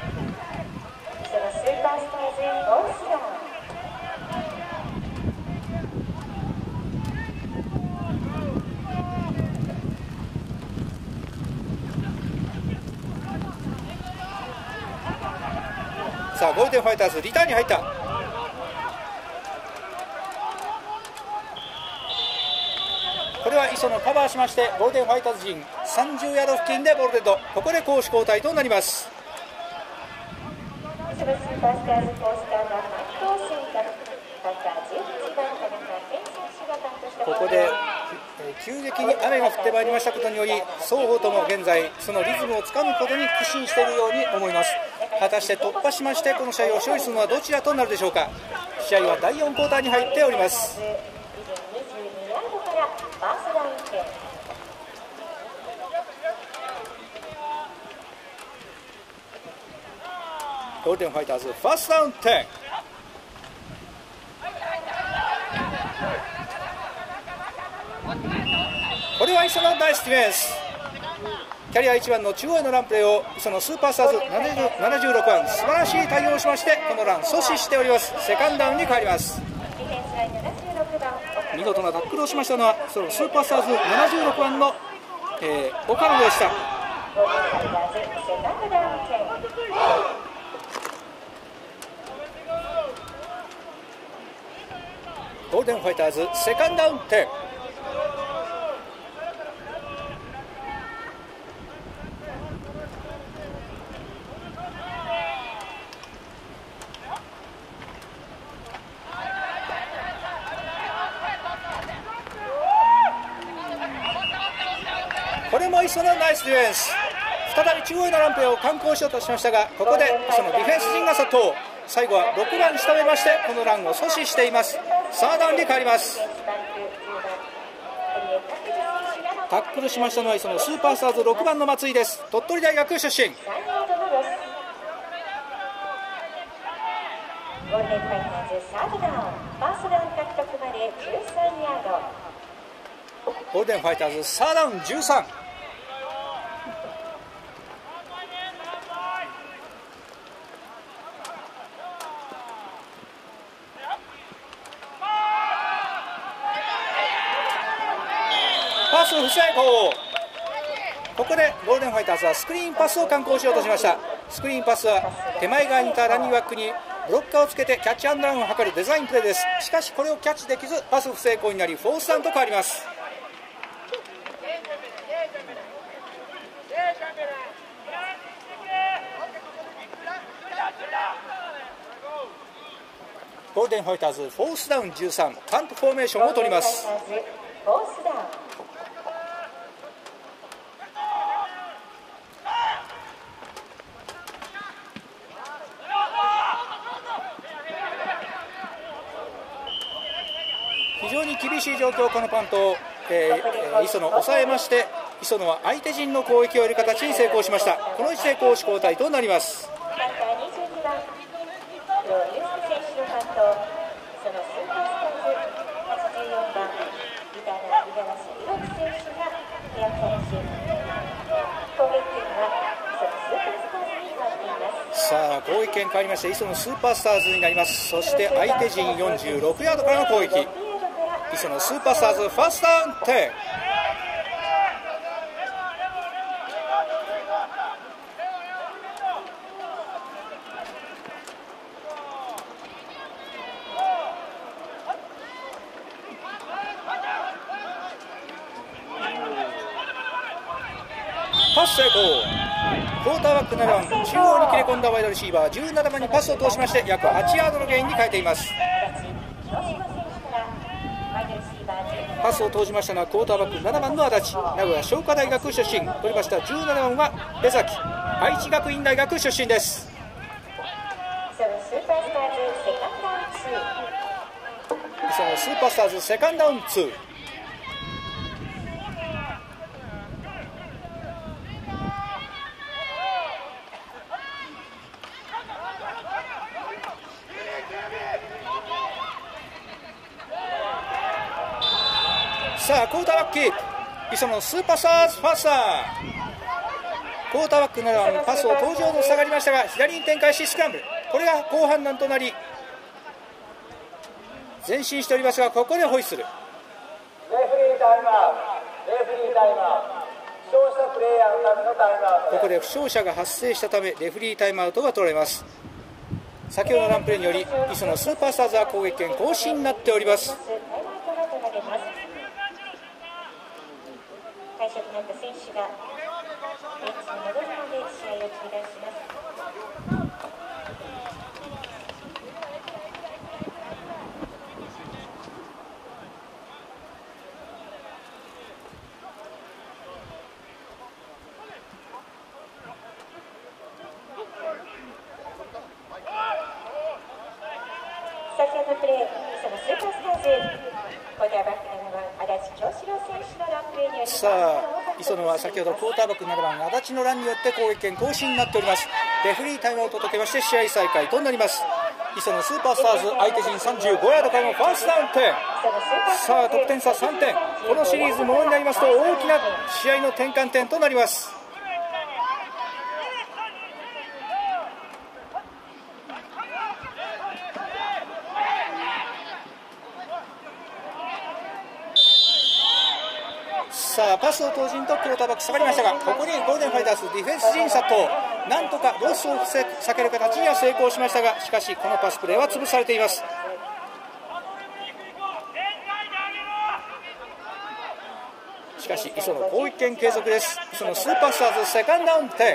さあゴールデンファイターズリターンに入った。これは磯野カバーしましてゴールデンファイターズ陣30ヤード付近でボールデッド、ここで攻守交代となります。ここで急激に雨が降ってまいりましたことにより、双方とも現在そのリズムをつかむことに苦心しているように思います。果たして突破しましてこの試合を勝利するのはどちらとなるでしょうか。試合は第4クォーターに入っております。ゴールデンファイターズファーストダウン10。これは磯のナイスディフェンス。キャリア1番の中央へのランプレーをそのスーパースターズ76番素晴らしい対応をしましてこのラン阻止しております。セカンドダウンに変わります。見事なタックルをしましたのはそのスーパースターズ76番の、岡野でした。ゴールデンファイターズセカンドダウン10。これも磯のナイスディフェンス。再び中央へのランプレーを敢行しようとしましたが、ここでそのディフェンス陣が殺到。最後は6番仕留めましてこのランを阻止しています。サーダウンに変わります。タックルしましたのはそのスーパースターズ6番の松井です。鳥取大学出身。 ゴールデンファイターズサードダウン、ファーストダウン獲得まで13ヤード。 ゴールデンファイターズサードダウン13。パス不成功。ここでゴールデンファイターズはスクリーンパスを敢行しようとしました。スクリーンパスは手前側にいたランニングバックにブロッカーをつけてキャッチアンドランを図るデザインプレーです。しかしこれをキャッチできずパス不成功になりフォースダウンと変わります。 ゴールデンファイターズフォースダウン13、パントフォーメーションを取ります。 フォースダウン。 非常に厳しい状況、このパントを、磯野抑えまして、磯野は相手陣の攻撃を得る形に成功しました。この位置で攻守交代となります。 バッター22番、黒祐介選手のパント、そのスーパースターズ84番、ギターの五十嵐弘樹選手がヘアキャッチ。攻撃権はそのスーパースターズに変わっています。 さあ、攻撃権変わりまして、磯野スーパースターズになります。そして相手陣46ヤードからの攻撃。磯野スーパースターズファーストダウン10。パス成功。クォーターバック7番、中央に切れ込んだワイドレシーバー17番にパスを通しまして、約8ヤードのゲインに変えています。パスを通しましたのはクォーターバック7番の足立、名古屋商科大学出身。取りました17番は江崎、愛知学院大学出身です。 そのスーパースターズセカンドダウン2。 そのスーパースターズセカンドダウン2。さあ、クォーターバックキープ、磯野スーパースターズファースター。クォーターバック7番、パスを登場と下がりましたが、左に展開しスクランブル、これが好判断となり前進しておりますが、ここでホイッスル。 レフリータイムアウト、レフリータイムアウト、負傷したプレイヤーのためのタイムアウト。 ここで負傷者が発生したため、レフリータイムアウトが取られます。先ほどのランプレーにより、磯野スーパースターズは攻撃権更新になっております。 退場となった選手がベンチに戻るので試合を中断します。先ほどのプレー、そのスーパースターズ、クォーターバック7番、足立京志郎選手のランプレーにより、 さあ、磯野は先ほどクォーターバック7番、足立のランによって攻撃権更新になっております。レフリータイムアウトと解けまして試合再開となります。磯野スーパースターズ、相手陣35ヤードからのファーストダウン10。さあ、得点差3点。このシリーズものになりますと大きな試合の転換点となります。さあ、パスを投じんとクォーターバック下がりましたが、ここにゴールデンファイターズディフェンス陣殺到、なんとかロスを避ける形には成功しましたが、しかしこのパスプレーは潰されています。しかし磯野攻撃権継続です。磯野スーパースターズセカンドダウン10。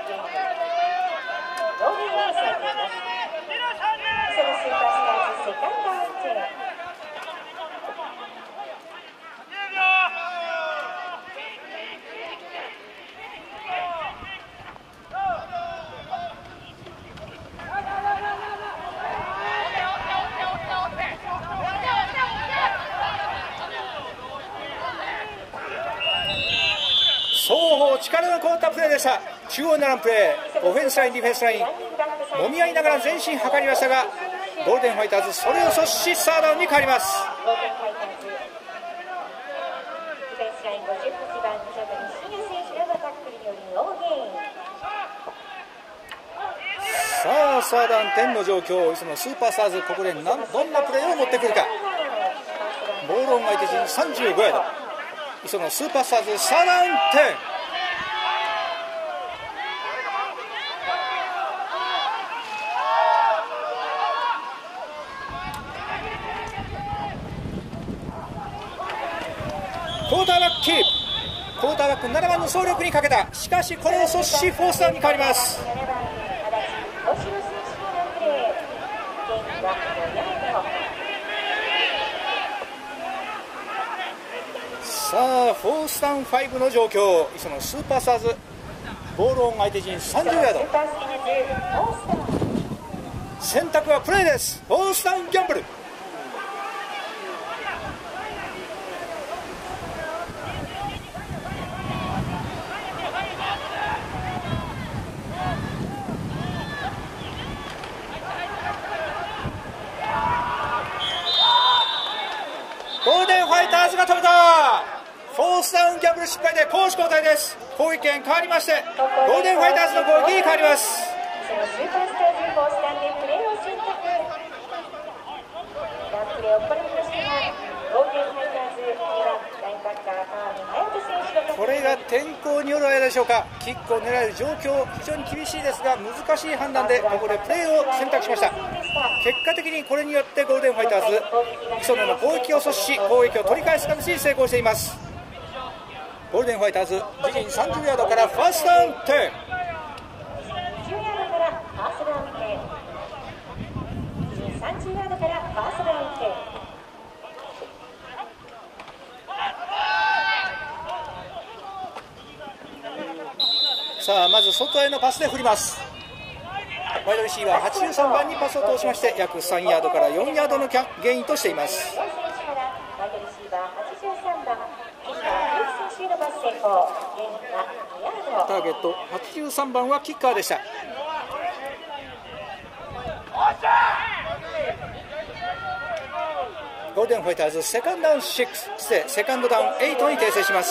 双方力のこもったプレーでした。中央のランプレー、オフェンスラインディフェンスライン揉み合いながら前進図りましたが、ゴールデンファイターズそれを阻止しサードダウンに変わります。さあ、サードダウン点の状況、磯野スーパースターズ、ここでどんなプレーを持ってくるか。ボールオン相手陣35ヤード、磯野スーパースターズサードダウン点。クォーターバックキープ、クォーターバック7番の総力にかけた、しかしこれを阻止しフォースダウンに変わります。 さあフォースダウン5の状況、磯野スーパースターズボールオン相手陣30ヤード、選択はプレーです。フォースダウンギャンブル。ゴールデンファイターズが止めた。フォースダウンギャンブル失敗で攻守交代です。攻撃権変わりまして、ゴールデンファイターズの攻撃に変わります。 そのスーパースターズフォースダウンでプレーを選択。ランプレーを行いましたが、ゴールデンファイターズ2番ラインバッカー川見隼人選手のこれが天候によるあれでしょうか。キックを狙える状況、非常に厳しいですが難しい判断でここでプレーを選択しました。結果的にこれによってゴールデンファイターズ磯野の攻撃を阻止し、攻撃を取り返す形に成功しています。ゴールデンファイターズ自陣30ヤードからファーストダウン10、 20ヤードからファーストダウン10、自陣30ヤードからファーストダウン10。 さあまず外へのパスで振ります。ワイドレシーバー83番にパスを通しまして約3ヤードから4ヤードのゲインとしています。ターゲット83番はキッカーでした。ゴールデンファイターズセカンドダウン6、セカンドダウン8に訂正します。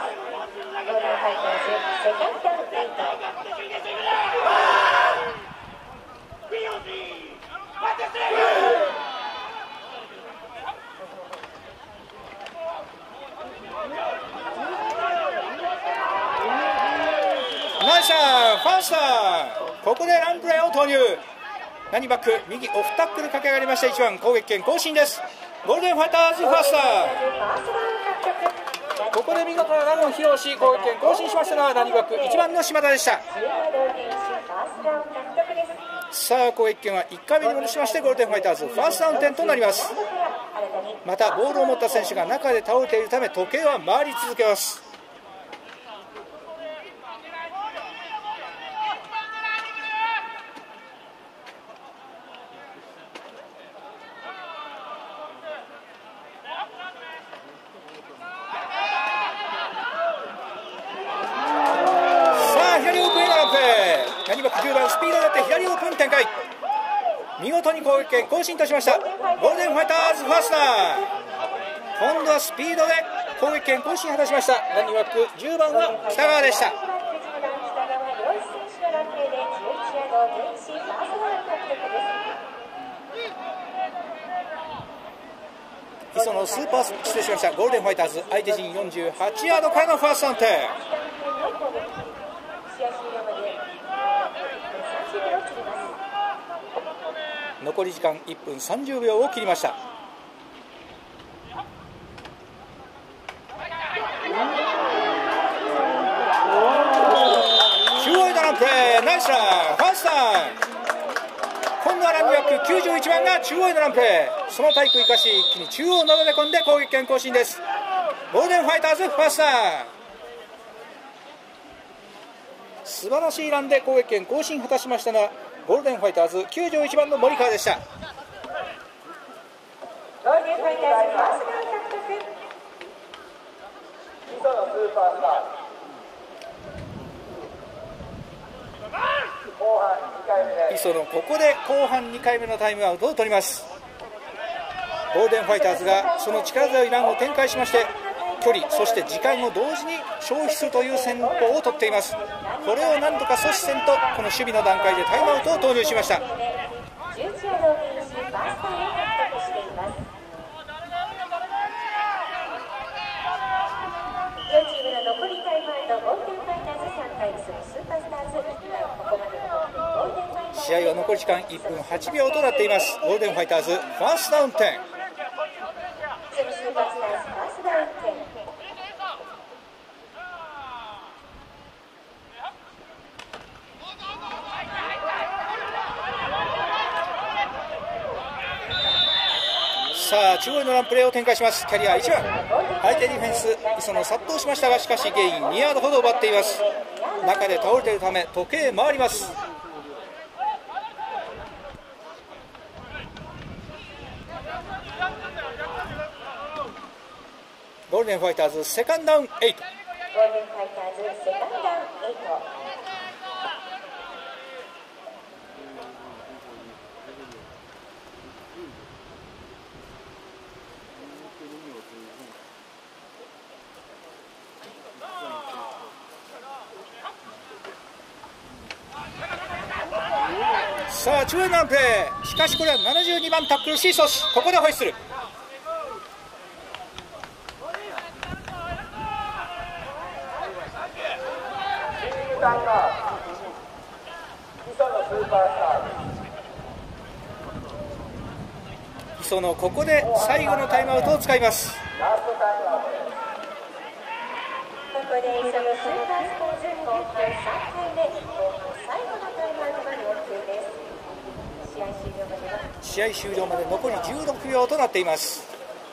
ナイスラン、ファースター、ここでランプレーを投入。ランニングバック右オフタックル駆け上がりました。1番攻撃権更新です。ゴールデンファイターズファースター、ここで見事なランを披露し攻撃権更新しましたのはランニングバック1番の島田でした。さあ攻撃権は1回目に戻しましてゴールデンファイターズファーストダウン10となります。またボールを持った選手が中で倒れているため時計は回り続けます。10番スピードによって左オープン展開、見事に攻撃権更新としました。ゴールデンファイターズファースター、今度はスピードで攻撃権更新を果たしました。ランニングバック10番は北川でした。磯野スーパー失礼しました。ゴールデンファイターズ相手陣48ヤードからのファーストダウン10。残り時間1分30秒を切りました。中央へのランプレー、ナイスラン、ファーストダウン。今度はランニングバック91番が中央へのランプレー、その体育を生かし一気に中央をなだれ込んで攻撃権更新です。ゴールデンファイターズファーストダウン、素晴らしいランで攻撃権更新を果たしましたのはゴールデンファイターズ91番の森川でした。 ゴールデンファイターズファーストダウン獲得。磯野スーパースター後半2回目です。 磯野ここで後半2回目のタイムアウトを取ります。ゴールデンファイターズがその力強いランを展開しまして距離そして時間を同時に消費するという戦法を取っています。これを何とか阻止せんとこの守備の段階でタイムアウトを投入しました。試合は残り時間1分8秒となっています。ゴールデンファイターズファーストダウン10。 さあ中央のランプレーを展開します。キャリア1番、相手ディフェンス磯野殺到しましたが、しかしゲイン2ヤードほど奪っています。中で倒れているため時計回ります。ゴールデンファイターズセカンドダウン8。 ゴールデンファイターズセカンドダウン8。 さあ中央のランプレー、しかしこれは72番タックル C 阻止、ここでホイッスル。磯野ここで最後のタイムアウトを使います。 ここで磯野スーパースターズ後半3回目、後半最後のタイムアウトが要求です。 試合終了まで残り16秒となっています。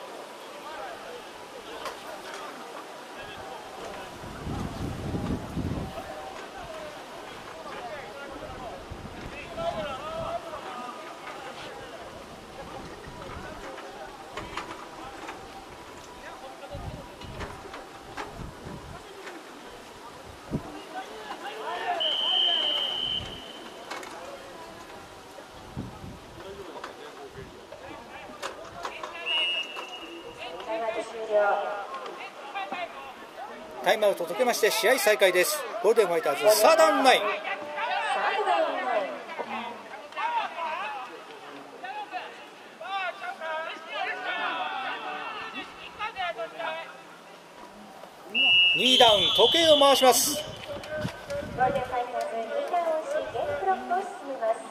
タイムアウト解けまして試合再開です。ゴールデンファイターズサードダウン9。2ダウン、時計を回します。 ゴールデンファイターズ2ダウンをしゲームクロックを進めます。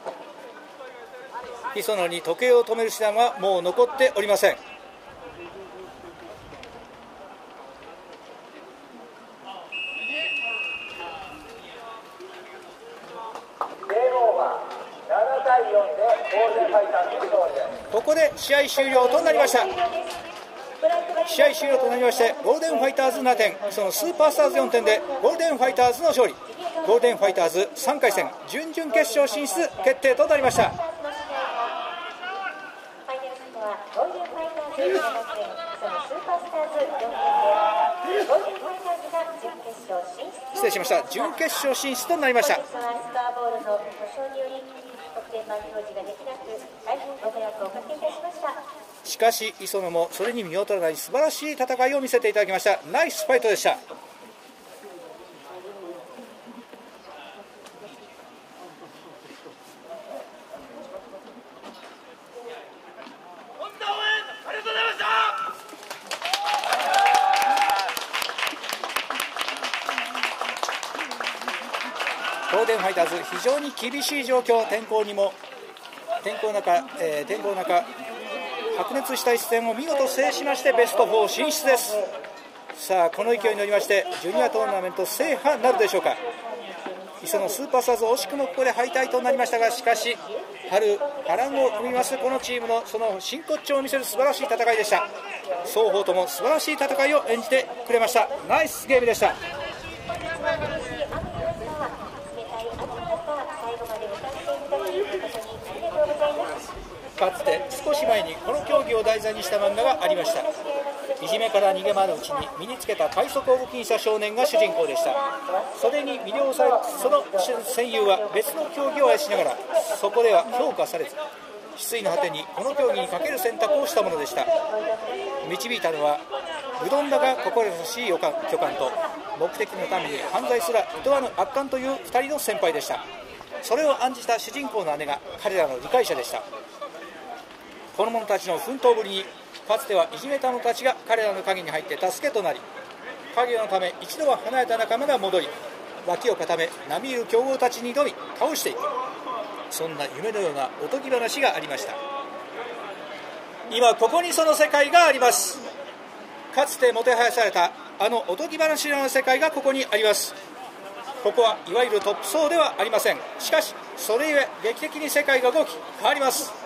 磯野に時計を止める手段はもう残っておりません。ここで試合終了となりました。試合終了となりましてゴールデンファイターズ7点、そのスーパースターズ4点でゴールデンファイターズの勝利。ゴールデンファイターズ3回戦準々決勝進出決定となりました。失礼しました。準決勝進出となりました。しかし磯野もそれに見劣らない素晴らしい戦いを見せていただきました。ナイスファイトでした。ゴールデンファイターズ非常に厳しい状況、天候の中白熱した一戦を見事制しましてベスト4進出です。さあこの勢いに乗りましてジュニアトーナメント制覇なるでしょうか。磯野スーパースターズ惜しくもここで敗退となりましたが、しかし波乱を生みますこのチームのその真骨頂を見せる素晴らしい戦いでした。双方とも素晴らしい戦いを演じてくれました。ナイスゲームでした。かつて少し前にこの競技を題材にした漫画がありました。いじめから逃げ回るうちに身につけた快速を武器にした少年が主人公でした。それに魅了されその戦友は別の競技を愛しながらそこでは評価されず失意の果てにこの競技にかける選択をしたものでした。導いたのはうどんだが心優しい巨漢と目的のために犯罪すら厭わぬ悪漢という2人の先輩でした。それを案じた主人公の姉が彼らの理解者でした。この者たちの奮闘ぶりにかつてはいじめた者たちが彼らの影に入って助けとなり、影のため一度は離れた仲間が戻り脇を固め並みいる強豪たちに挑み倒していく、そんな夢のようなおとぎ話がありました。今ここにその世界があります。かつてもてはやされたあのおとぎ話のような世界がここにあります。ここはいわゆるトップ層ではありません。しかしそれゆえ劇的に世界が動き変わります。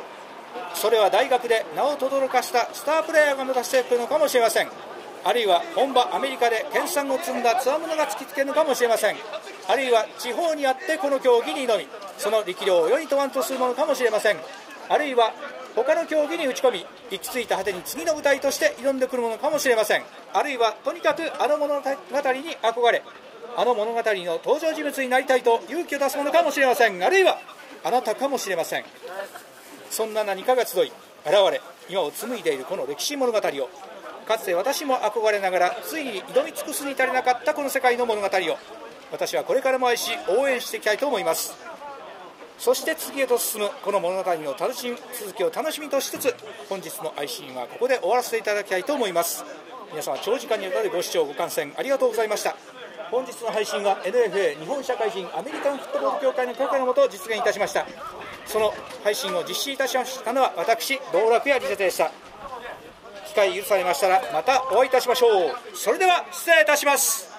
それは大学で名を轟かしたスタープレーヤーがもたしてくるのかもしれません。あるいは本場アメリカで研鑽を積んだ強者が突きつけるのかもしれません。あるいは地方にあってこの競技に挑み、その力量を世に問わんとするものかもしれません。あるいは他の競技に打ち込み、行き着いた果てに次の舞台として挑んでくるものかもしれません。あるいはとにかくあの物語に憧れ、あの物語の登場人物になりたいと勇気を出すものかもしれません。あるいはあなたかもしれません。そんな何かが集い現れ、今を紡いでいるこの歴史物語を、かつて私も憧れながらついに挑み尽くすに足りなかったこの世界の物語を、私はこれからも愛し応援していきたいと思います。そして次へと進むこの物語の続きを楽しみとしつつ、本日の配信はここで終わらせていただきたいと思います。皆様長時間にわたるご視聴ご観戦ありがとうございました。本日の配信は NFA 日本社会人アメリカンフットボール協会の許可のもと実現いたしました。その配信を実施いたしましたのは私、道楽屋理瀬でした。機会許されましたらまたお会いいたしましょう。それでは失礼いたします。